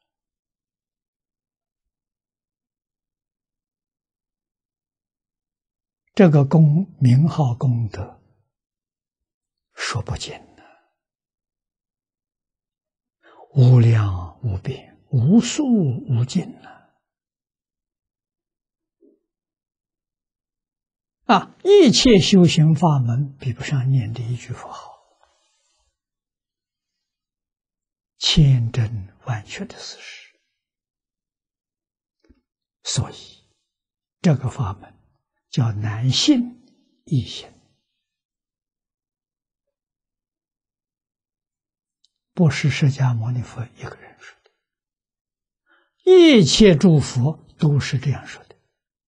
[SPEAKER 1] 这个功名号功德说不尽的，无量无边，无数无尽啊！啊，一切修行法门比不上念的一句佛号，千真万确的事实。所以这个法门叫难信易行，不是释迦牟尼佛一个人说的，一切诸佛都是这样说的。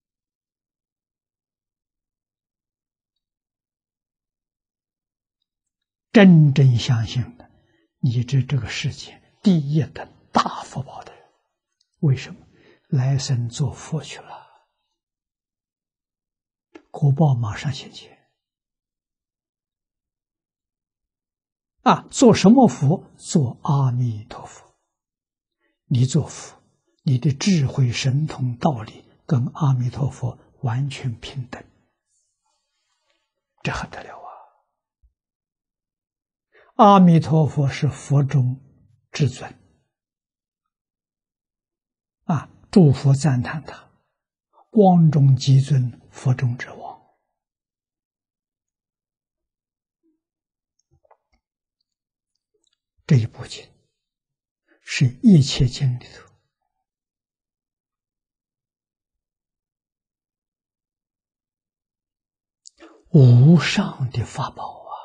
[SPEAKER 1] 真正相信的，你这这个世界第一等大福报的人，为什么？来生做佛去了，果报马上现前。啊，做什么佛？做阿弥陀佛。你做佛，你的智慧神通道理跟阿弥陀佛完全平等，这还得了啊！阿弥陀佛是佛中至尊，啊，诸佛赞叹他，光中极尊，佛中之王。 这一部经是一切经里头无上的法宝啊！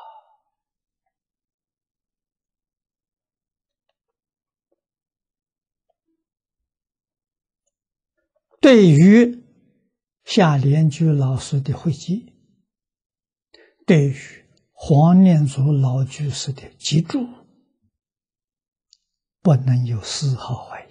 [SPEAKER 1] 对于夏莲居老师的会集，对于黄念祖老居士的集注，不能有丝毫怀疑。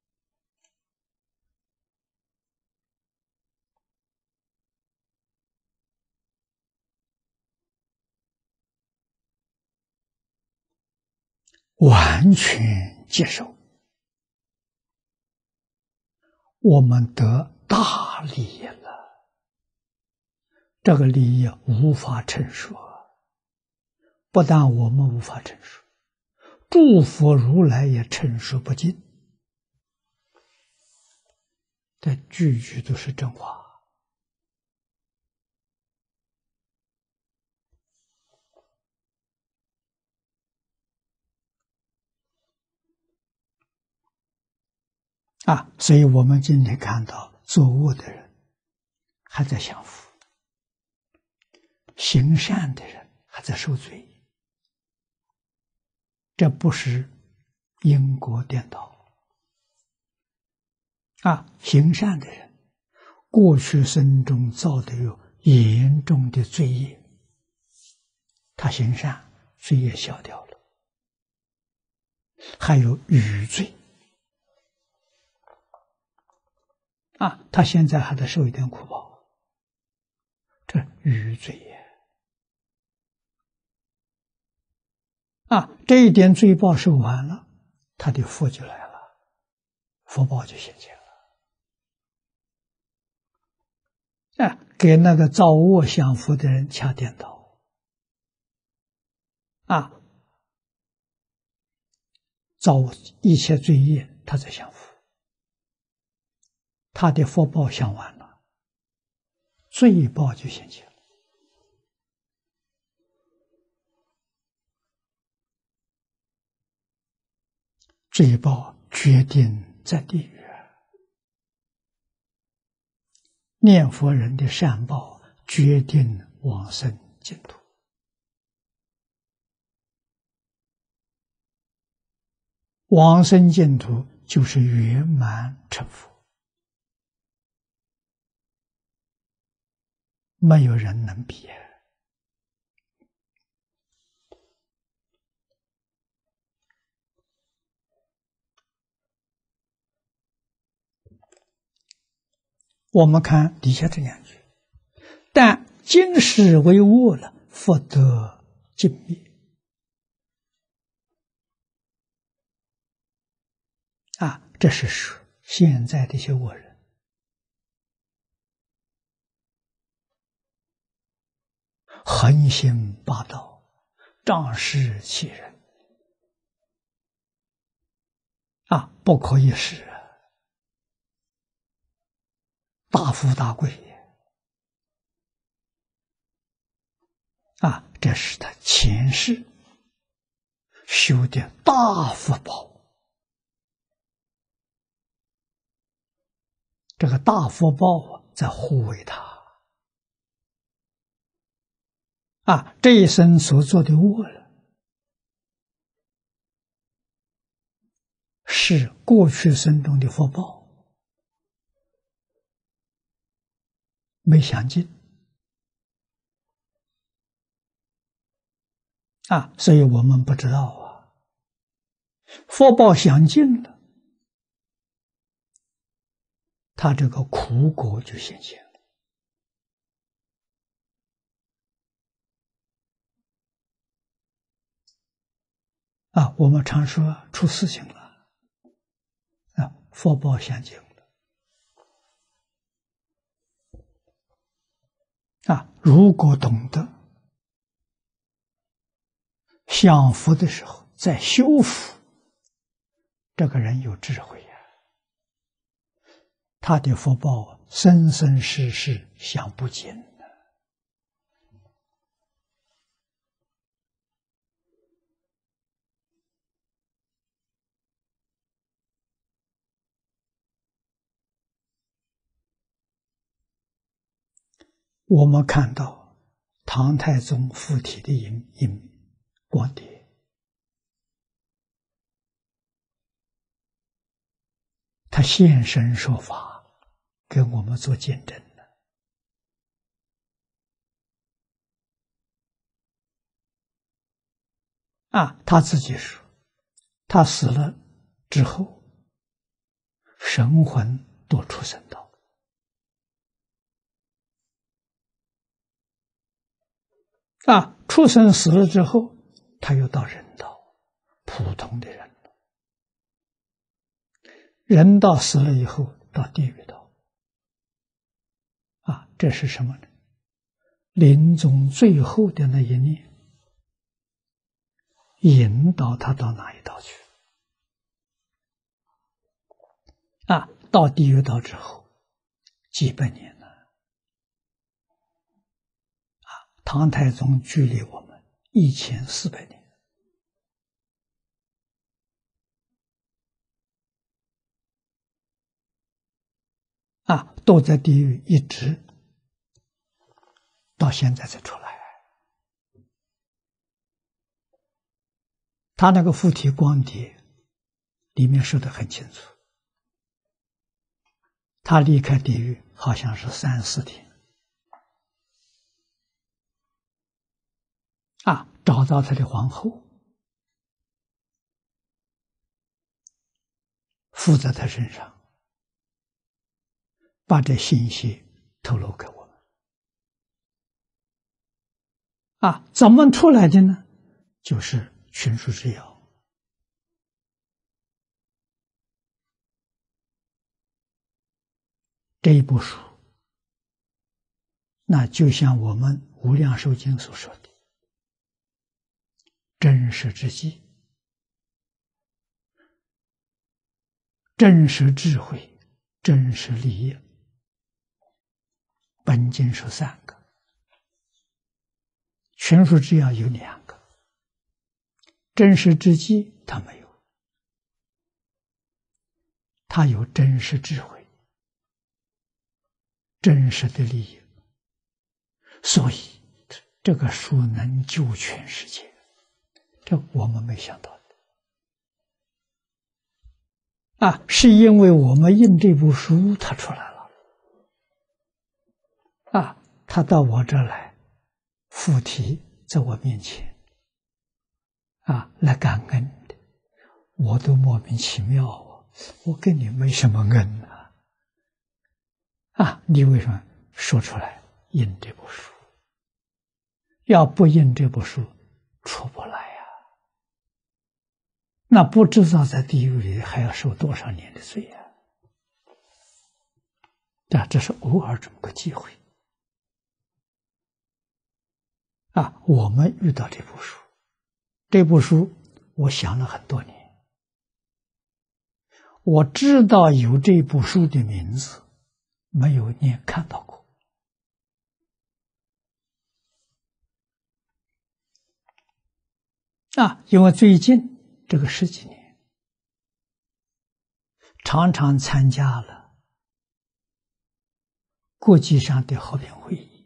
[SPEAKER 1] 完全接受，我们得大利益了。这个利益无法陈述，不但我们无法陈述，诸佛如来也陈述不尽。这句句都是真话。啊，所以我们今天看到作恶的人还在享福，行善的人还在受罪，这不是因果颠倒啊！行善的人过去生中造的有严重的罪业，他行善，罪业消掉了，还有余罪。啊，他现在还在受一点苦报，这余罪也。啊，这一点罪报受完了，他的福就来了，福报就现前了。啊，给那个造恶享福的人恰颠倒。啊，造一切罪业，他在享福。他的福报享完了，罪报就现前了。罪报决定在地狱，念佛人的善报决定往生净土。往生净土就是圆满成佛。没有人能比。我们看底下这两句：但今世为恶了，福德尽灭。啊，这是说现在这些恶人横行霸道，仗势欺人，啊，不可一世，大富大贵啊！这是他前世修的大福报。这个大福报啊，在护卫他。啊，这一生所做的恶了，是过去生中的福报没享尽啊，所以我们不知道啊。福报享尽了，他这个苦果就显现了。啊，我们常说出事情了，啊，福报享尽了。啊，如果懂得享福的时候再修福，这个人有智慧呀、啊，他的福报生生世世享不尽的。 我们看到唐太宗附体的印印光碟，他现身说法，给我们做见证了。啊，他自己说，他死了之后，神魂都出生道。啊，畜生死了之后，他又到人道，普通的人道。人道死了以后，到地狱道。啊，这是什么呢？临终最后的那一念，引导他到哪一道去？啊，到地狱道之后，几百年了。啊，唐太宗距离我们一千四百年。啊，都在地狱一直到现在才出来。他那个附体光碟里面说得很清楚，他离开地狱好像是三四天。啊，找到他的皇后，附在他身上，把这信息透露给我们。啊，怎么出来的呢？就是群书之要。这一部书，那就像我们《无量寿经》所说的，真实之际，真实智慧，真实利益。本经说三个，群书之要有两个，真实之际它没有，它有真实智慧，真实的利益，所以这个书能救全世界，这我们没想到的。啊，是因为我们印这部书，它出来了。啊，他到我这儿来，附体在我面前，啊，来感恩的，我都莫名其妙啊！我跟你没什么恩啊，啊，你为什么说出来印这部书？要不印这部书，出不来呀、啊。那不知道在地狱里还要受多少年的罪呀、啊！啊，这是偶尔这么个机会。啊，我们遇到这部书，这部书我想了很多年，我知道有这部书的名字，没有念看到过。啊，因为最近这个十几年，常常参加了国际上的和平会议，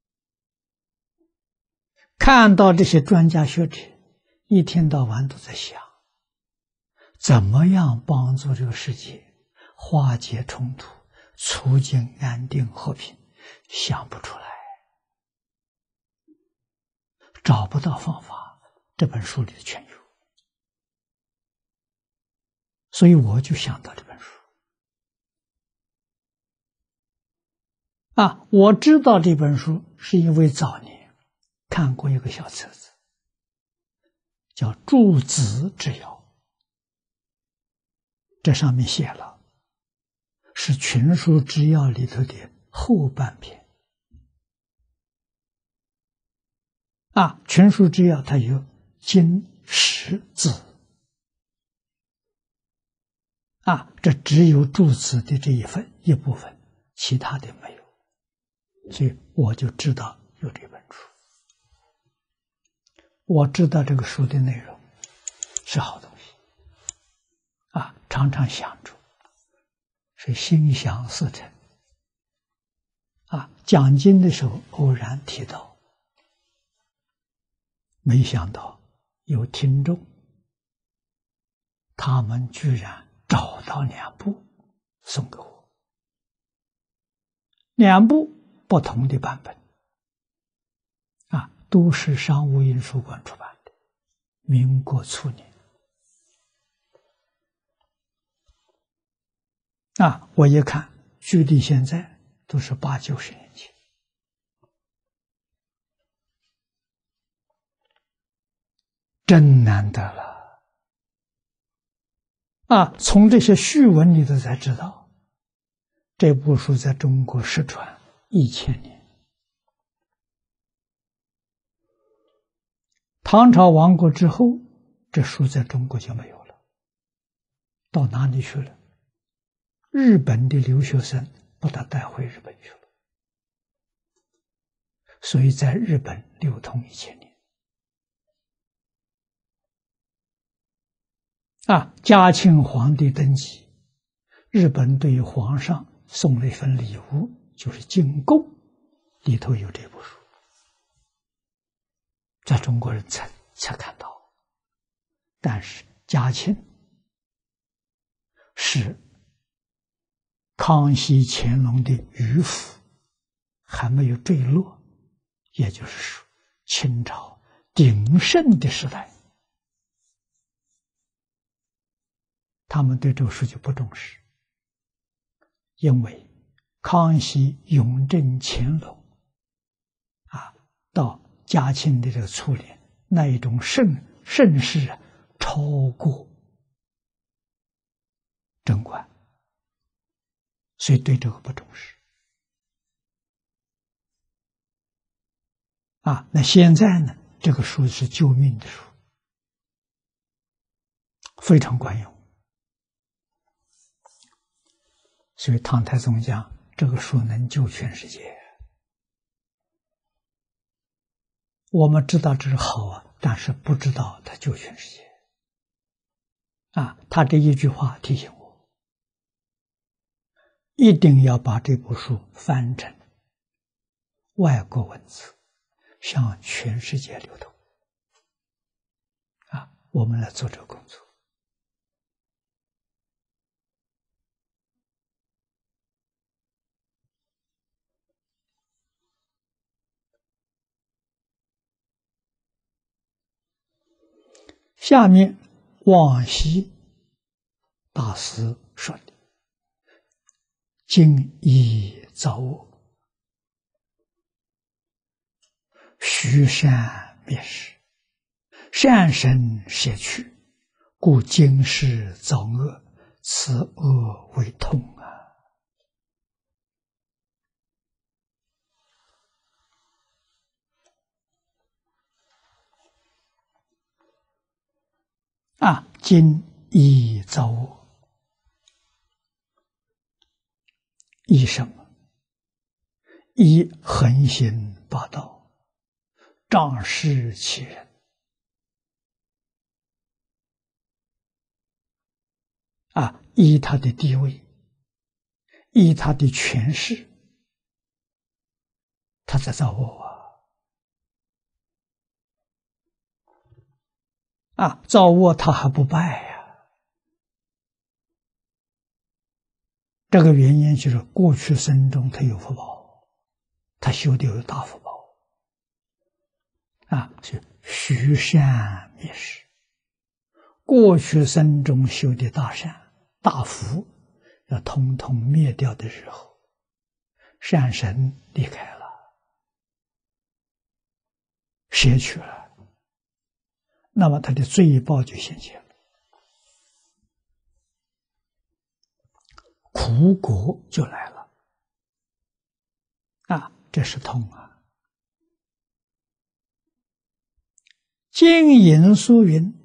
[SPEAKER 1] 看到这些专家学者一天到晚都在想，怎么样帮助这个世界化解冲突，促进安定和平，想不出来，找不到方法。这本书里全有，所以我就想到这本书。啊，我知道这本书是因为早年看过一个小册子，叫《诸子之要》，这上面写了，是群书之要里头的后半篇。啊，群书之要它有经十字，啊，这只有诸子的这一份一部分，其他的没有，所以我就知道有这本书。我知道这个书的内容是好东西，啊，常常想着，是心想事成， 啊，讲经的时候偶然提到，没想到有听众，他们居然找到两部送给我，两部不同的版本，啊，都是商务印书馆出版的，民国初年。啊，我一看，距离现在都是八九十年前，真难得了。啊，从这些序文里头才知道，这部书在中国失传一千年。唐朝亡国之后，这书在中国就没有了，到哪里去了？日本的留学生把它带回日本去了，所以在日本流通一千年。啊，嘉庆皇帝登基，日本对皇上送了一份礼物，就是进贡，里头有这部书，在中国人才才看到。但是嘉庆是康熙、乾隆的余府还没有坠落，也就是说清朝鼎盛的时代，他们对这个书就不重视，因为康熙、雍正、乾隆啊，到嘉庆的这个初年，那一种盛盛世啊，超过贞观，所以对这个不重视。啊，那现在呢，这个书是救命的书，非常管用。所以唐太宗讲，这个书能救全世界。我们知道这是好啊，但是不知道它救全世界。啊，他这一句话提醒我，一定要把这部书翻成外国文字，向全世界流通。啊，我们来做这个工作。下面往昔大师说的：“今已造恶，虚善灭实，善生邪趣，故今世造恶，此恶为痛啊！”啊，今已造恶，以什么？以横行霸道，仗势欺人。啊，以他的地位，以他的权势，他在造恶啊！啊，造恶他还不败呀！这个原因就是过去生中他有福报，他修的有大福报。啊，是虚善灭实，过去生中修的大善大福，要统统灭掉的时候，善神离开了，舍去了，那么他的罪报就显现了，苦果就来了。啊，这是痛啊！经引书云：“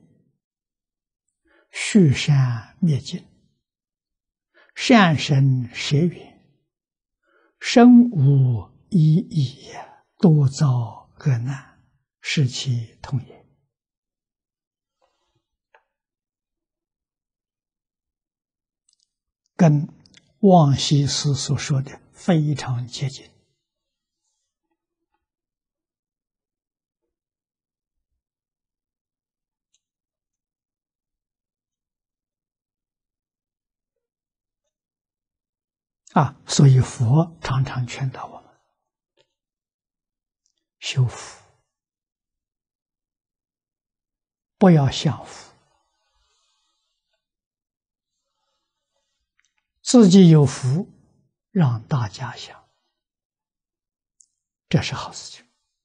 [SPEAKER 1] 虚善灭尽，善生邪缘，身无一义也，多遭恶难，是其痛也。”跟王羲之所说的非常接近。 啊，所以佛常常劝导我们修福，不要享福，自己有福，让大家享，这是好事情。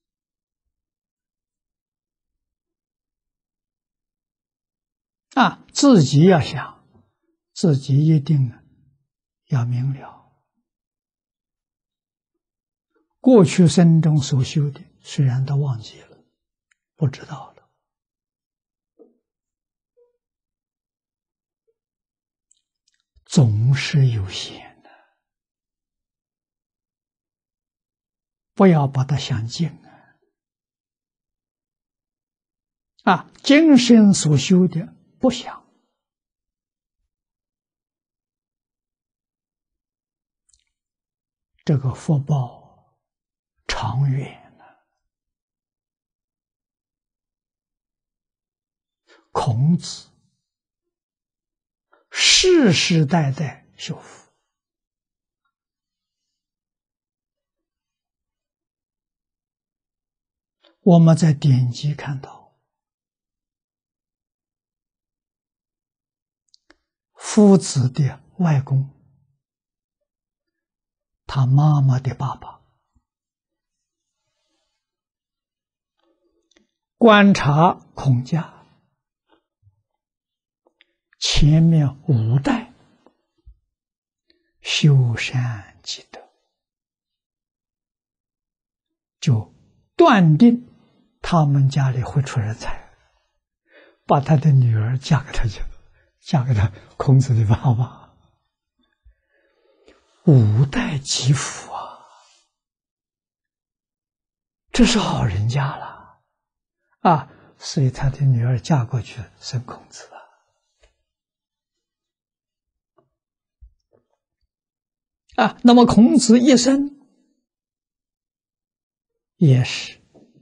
[SPEAKER 1] 啊，自己要想，自己一定要明了。过去生中所修的，虽然都忘记了，不知道了，总是有限的，不要把它想尽啊！啊，今生所修的不想，这个福报长远呢。孔子世世代代修福，我们在典籍看到，夫子的外公，他妈妈的爸爸，观察孔家前面五代修善积德，就断定他们家里会出人才，把他的女儿嫁给他去，嫁给他孔子的爸爸，五代积福啊，这是好人家了啊！所以他的女儿嫁过去生孔子啊。啊，那么孔子一生也是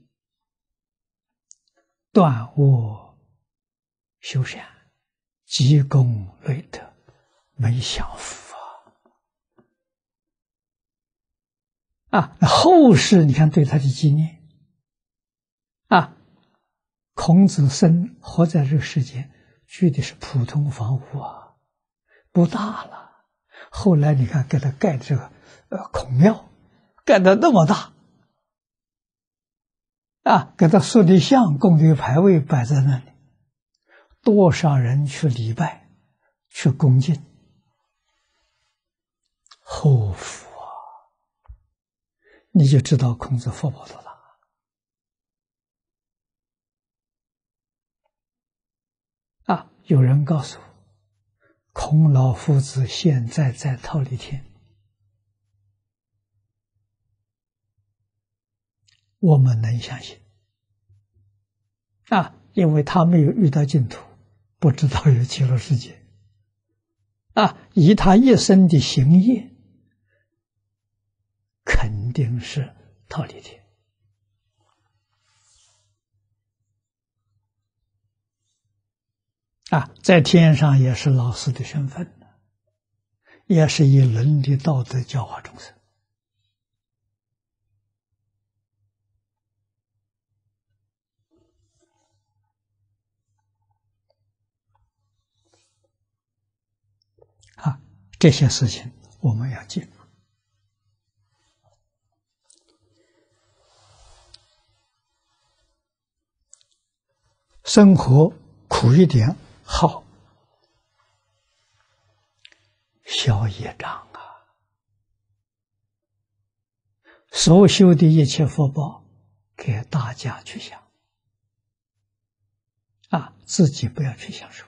[SPEAKER 1] 断恶修善，积功累德，没享福啊！啊，后世你看对他的纪念啊，孔子生活在这个世间，居的是普通房屋啊，不大了。后来你看给他盖这个呃孔庙，盖得那么大啊，给他塑的像，供的牌位摆在那里，多少人去礼拜，去恭敬，后福啊！你就知道孔子福报多大啊！有人告诉我，孔老夫子现在在忉利天，我们能相信啊，因为他没有遇到净土，不知道有极乐世界啊，以他一生的行业，肯定是忉利天啊，在天上也是老师的身份，也是以伦理道德教化众生啊，这些事情我们要记住。生活苦一点好，消业障啊！所修的一切福报，给大家去享啊，自己不要去享受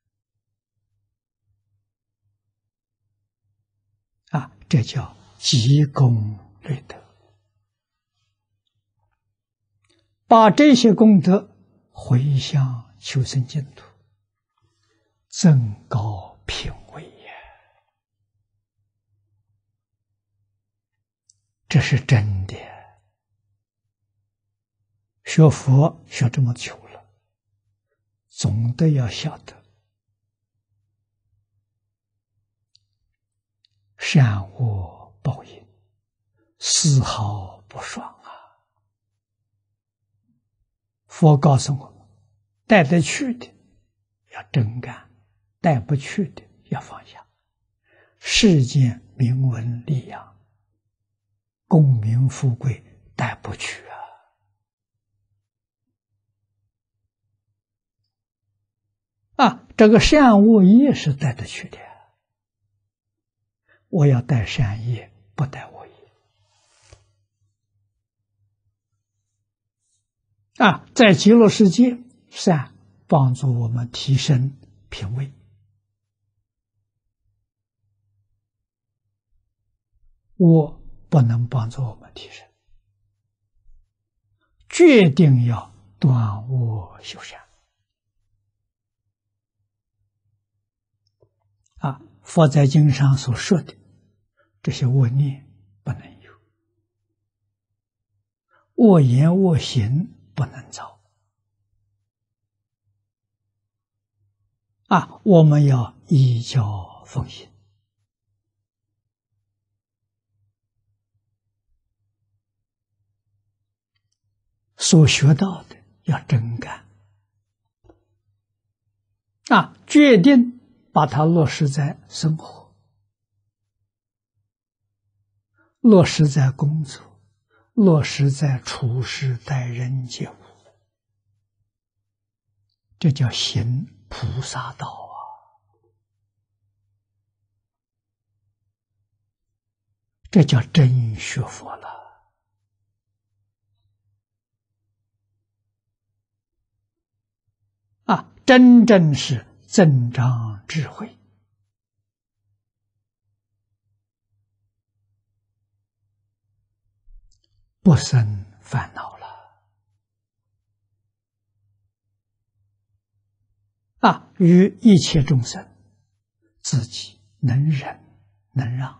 [SPEAKER 1] 啊，这叫积功累德，把这些功德回向求生净土，增高品位呀！这是真的。学佛学这么久了，总得要晓得， 善恶报应，丝毫不爽啊！佛告诉我们，带得去的要真干，带不去的要放下。世间名闻利养、功名富贵带不去啊！啊，这个善恶业是带得去的。我要带善业，不带恶业。啊，在极乐世界，善帮助我们提升品位，恶不能帮助我们提升，决定要断恶修善。啊，佛在经上所说的这些恶念不能有，恶言恶行不能造。啊，我们要依教奉行，所学到的要真干。啊，决定把它落实在生活，落实在工作，落实在处事待人接物，这叫行菩萨道啊！这叫真学佛了。啊，真正是增长智慧，不生烦恼了。啊，与一切众生，自己能忍能让。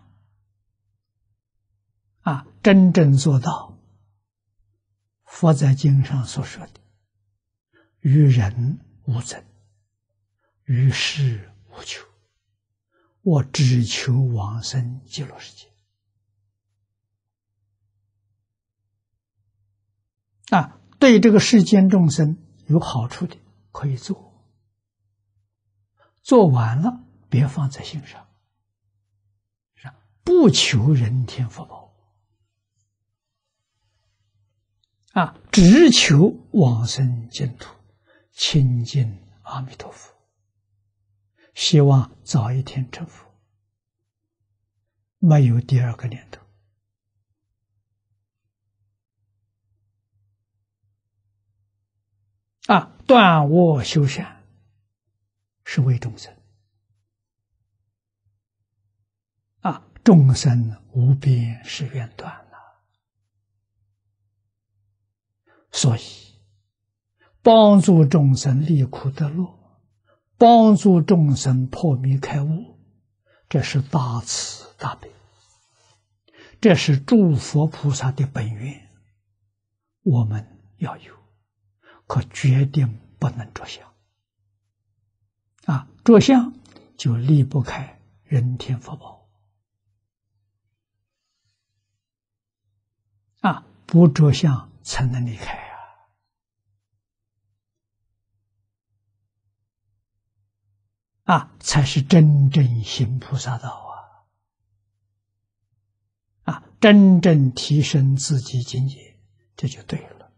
[SPEAKER 1] 啊，真正做到佛在经上所说的与人无争，与世无求，我只求往生极乐世界。啊，对这个世间众生有好处的可以做，做完了别放在心上，不求人天福报。啊，只求往生净土，亲近阿弥陀佛，希望早一天成佛，没有第二个念头。啊，断恶修善是为众生。啊，众生无边誓愿断了。所以，帮助众生离苦得乐，帮助众生破迷开悟，这是大慈大悲，这是诸佛菩萨的本愿，我们要有，可决定不能着相。啊，着相就离不开人天福报。啊，不着相才能离开啊！啊，才是真正行菩萨道啊！啊，真正提升自己境界，这就对了。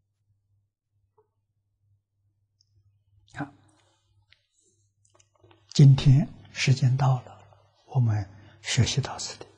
[SPEAKER 1] 好，今天时间到了，我们学习到此地。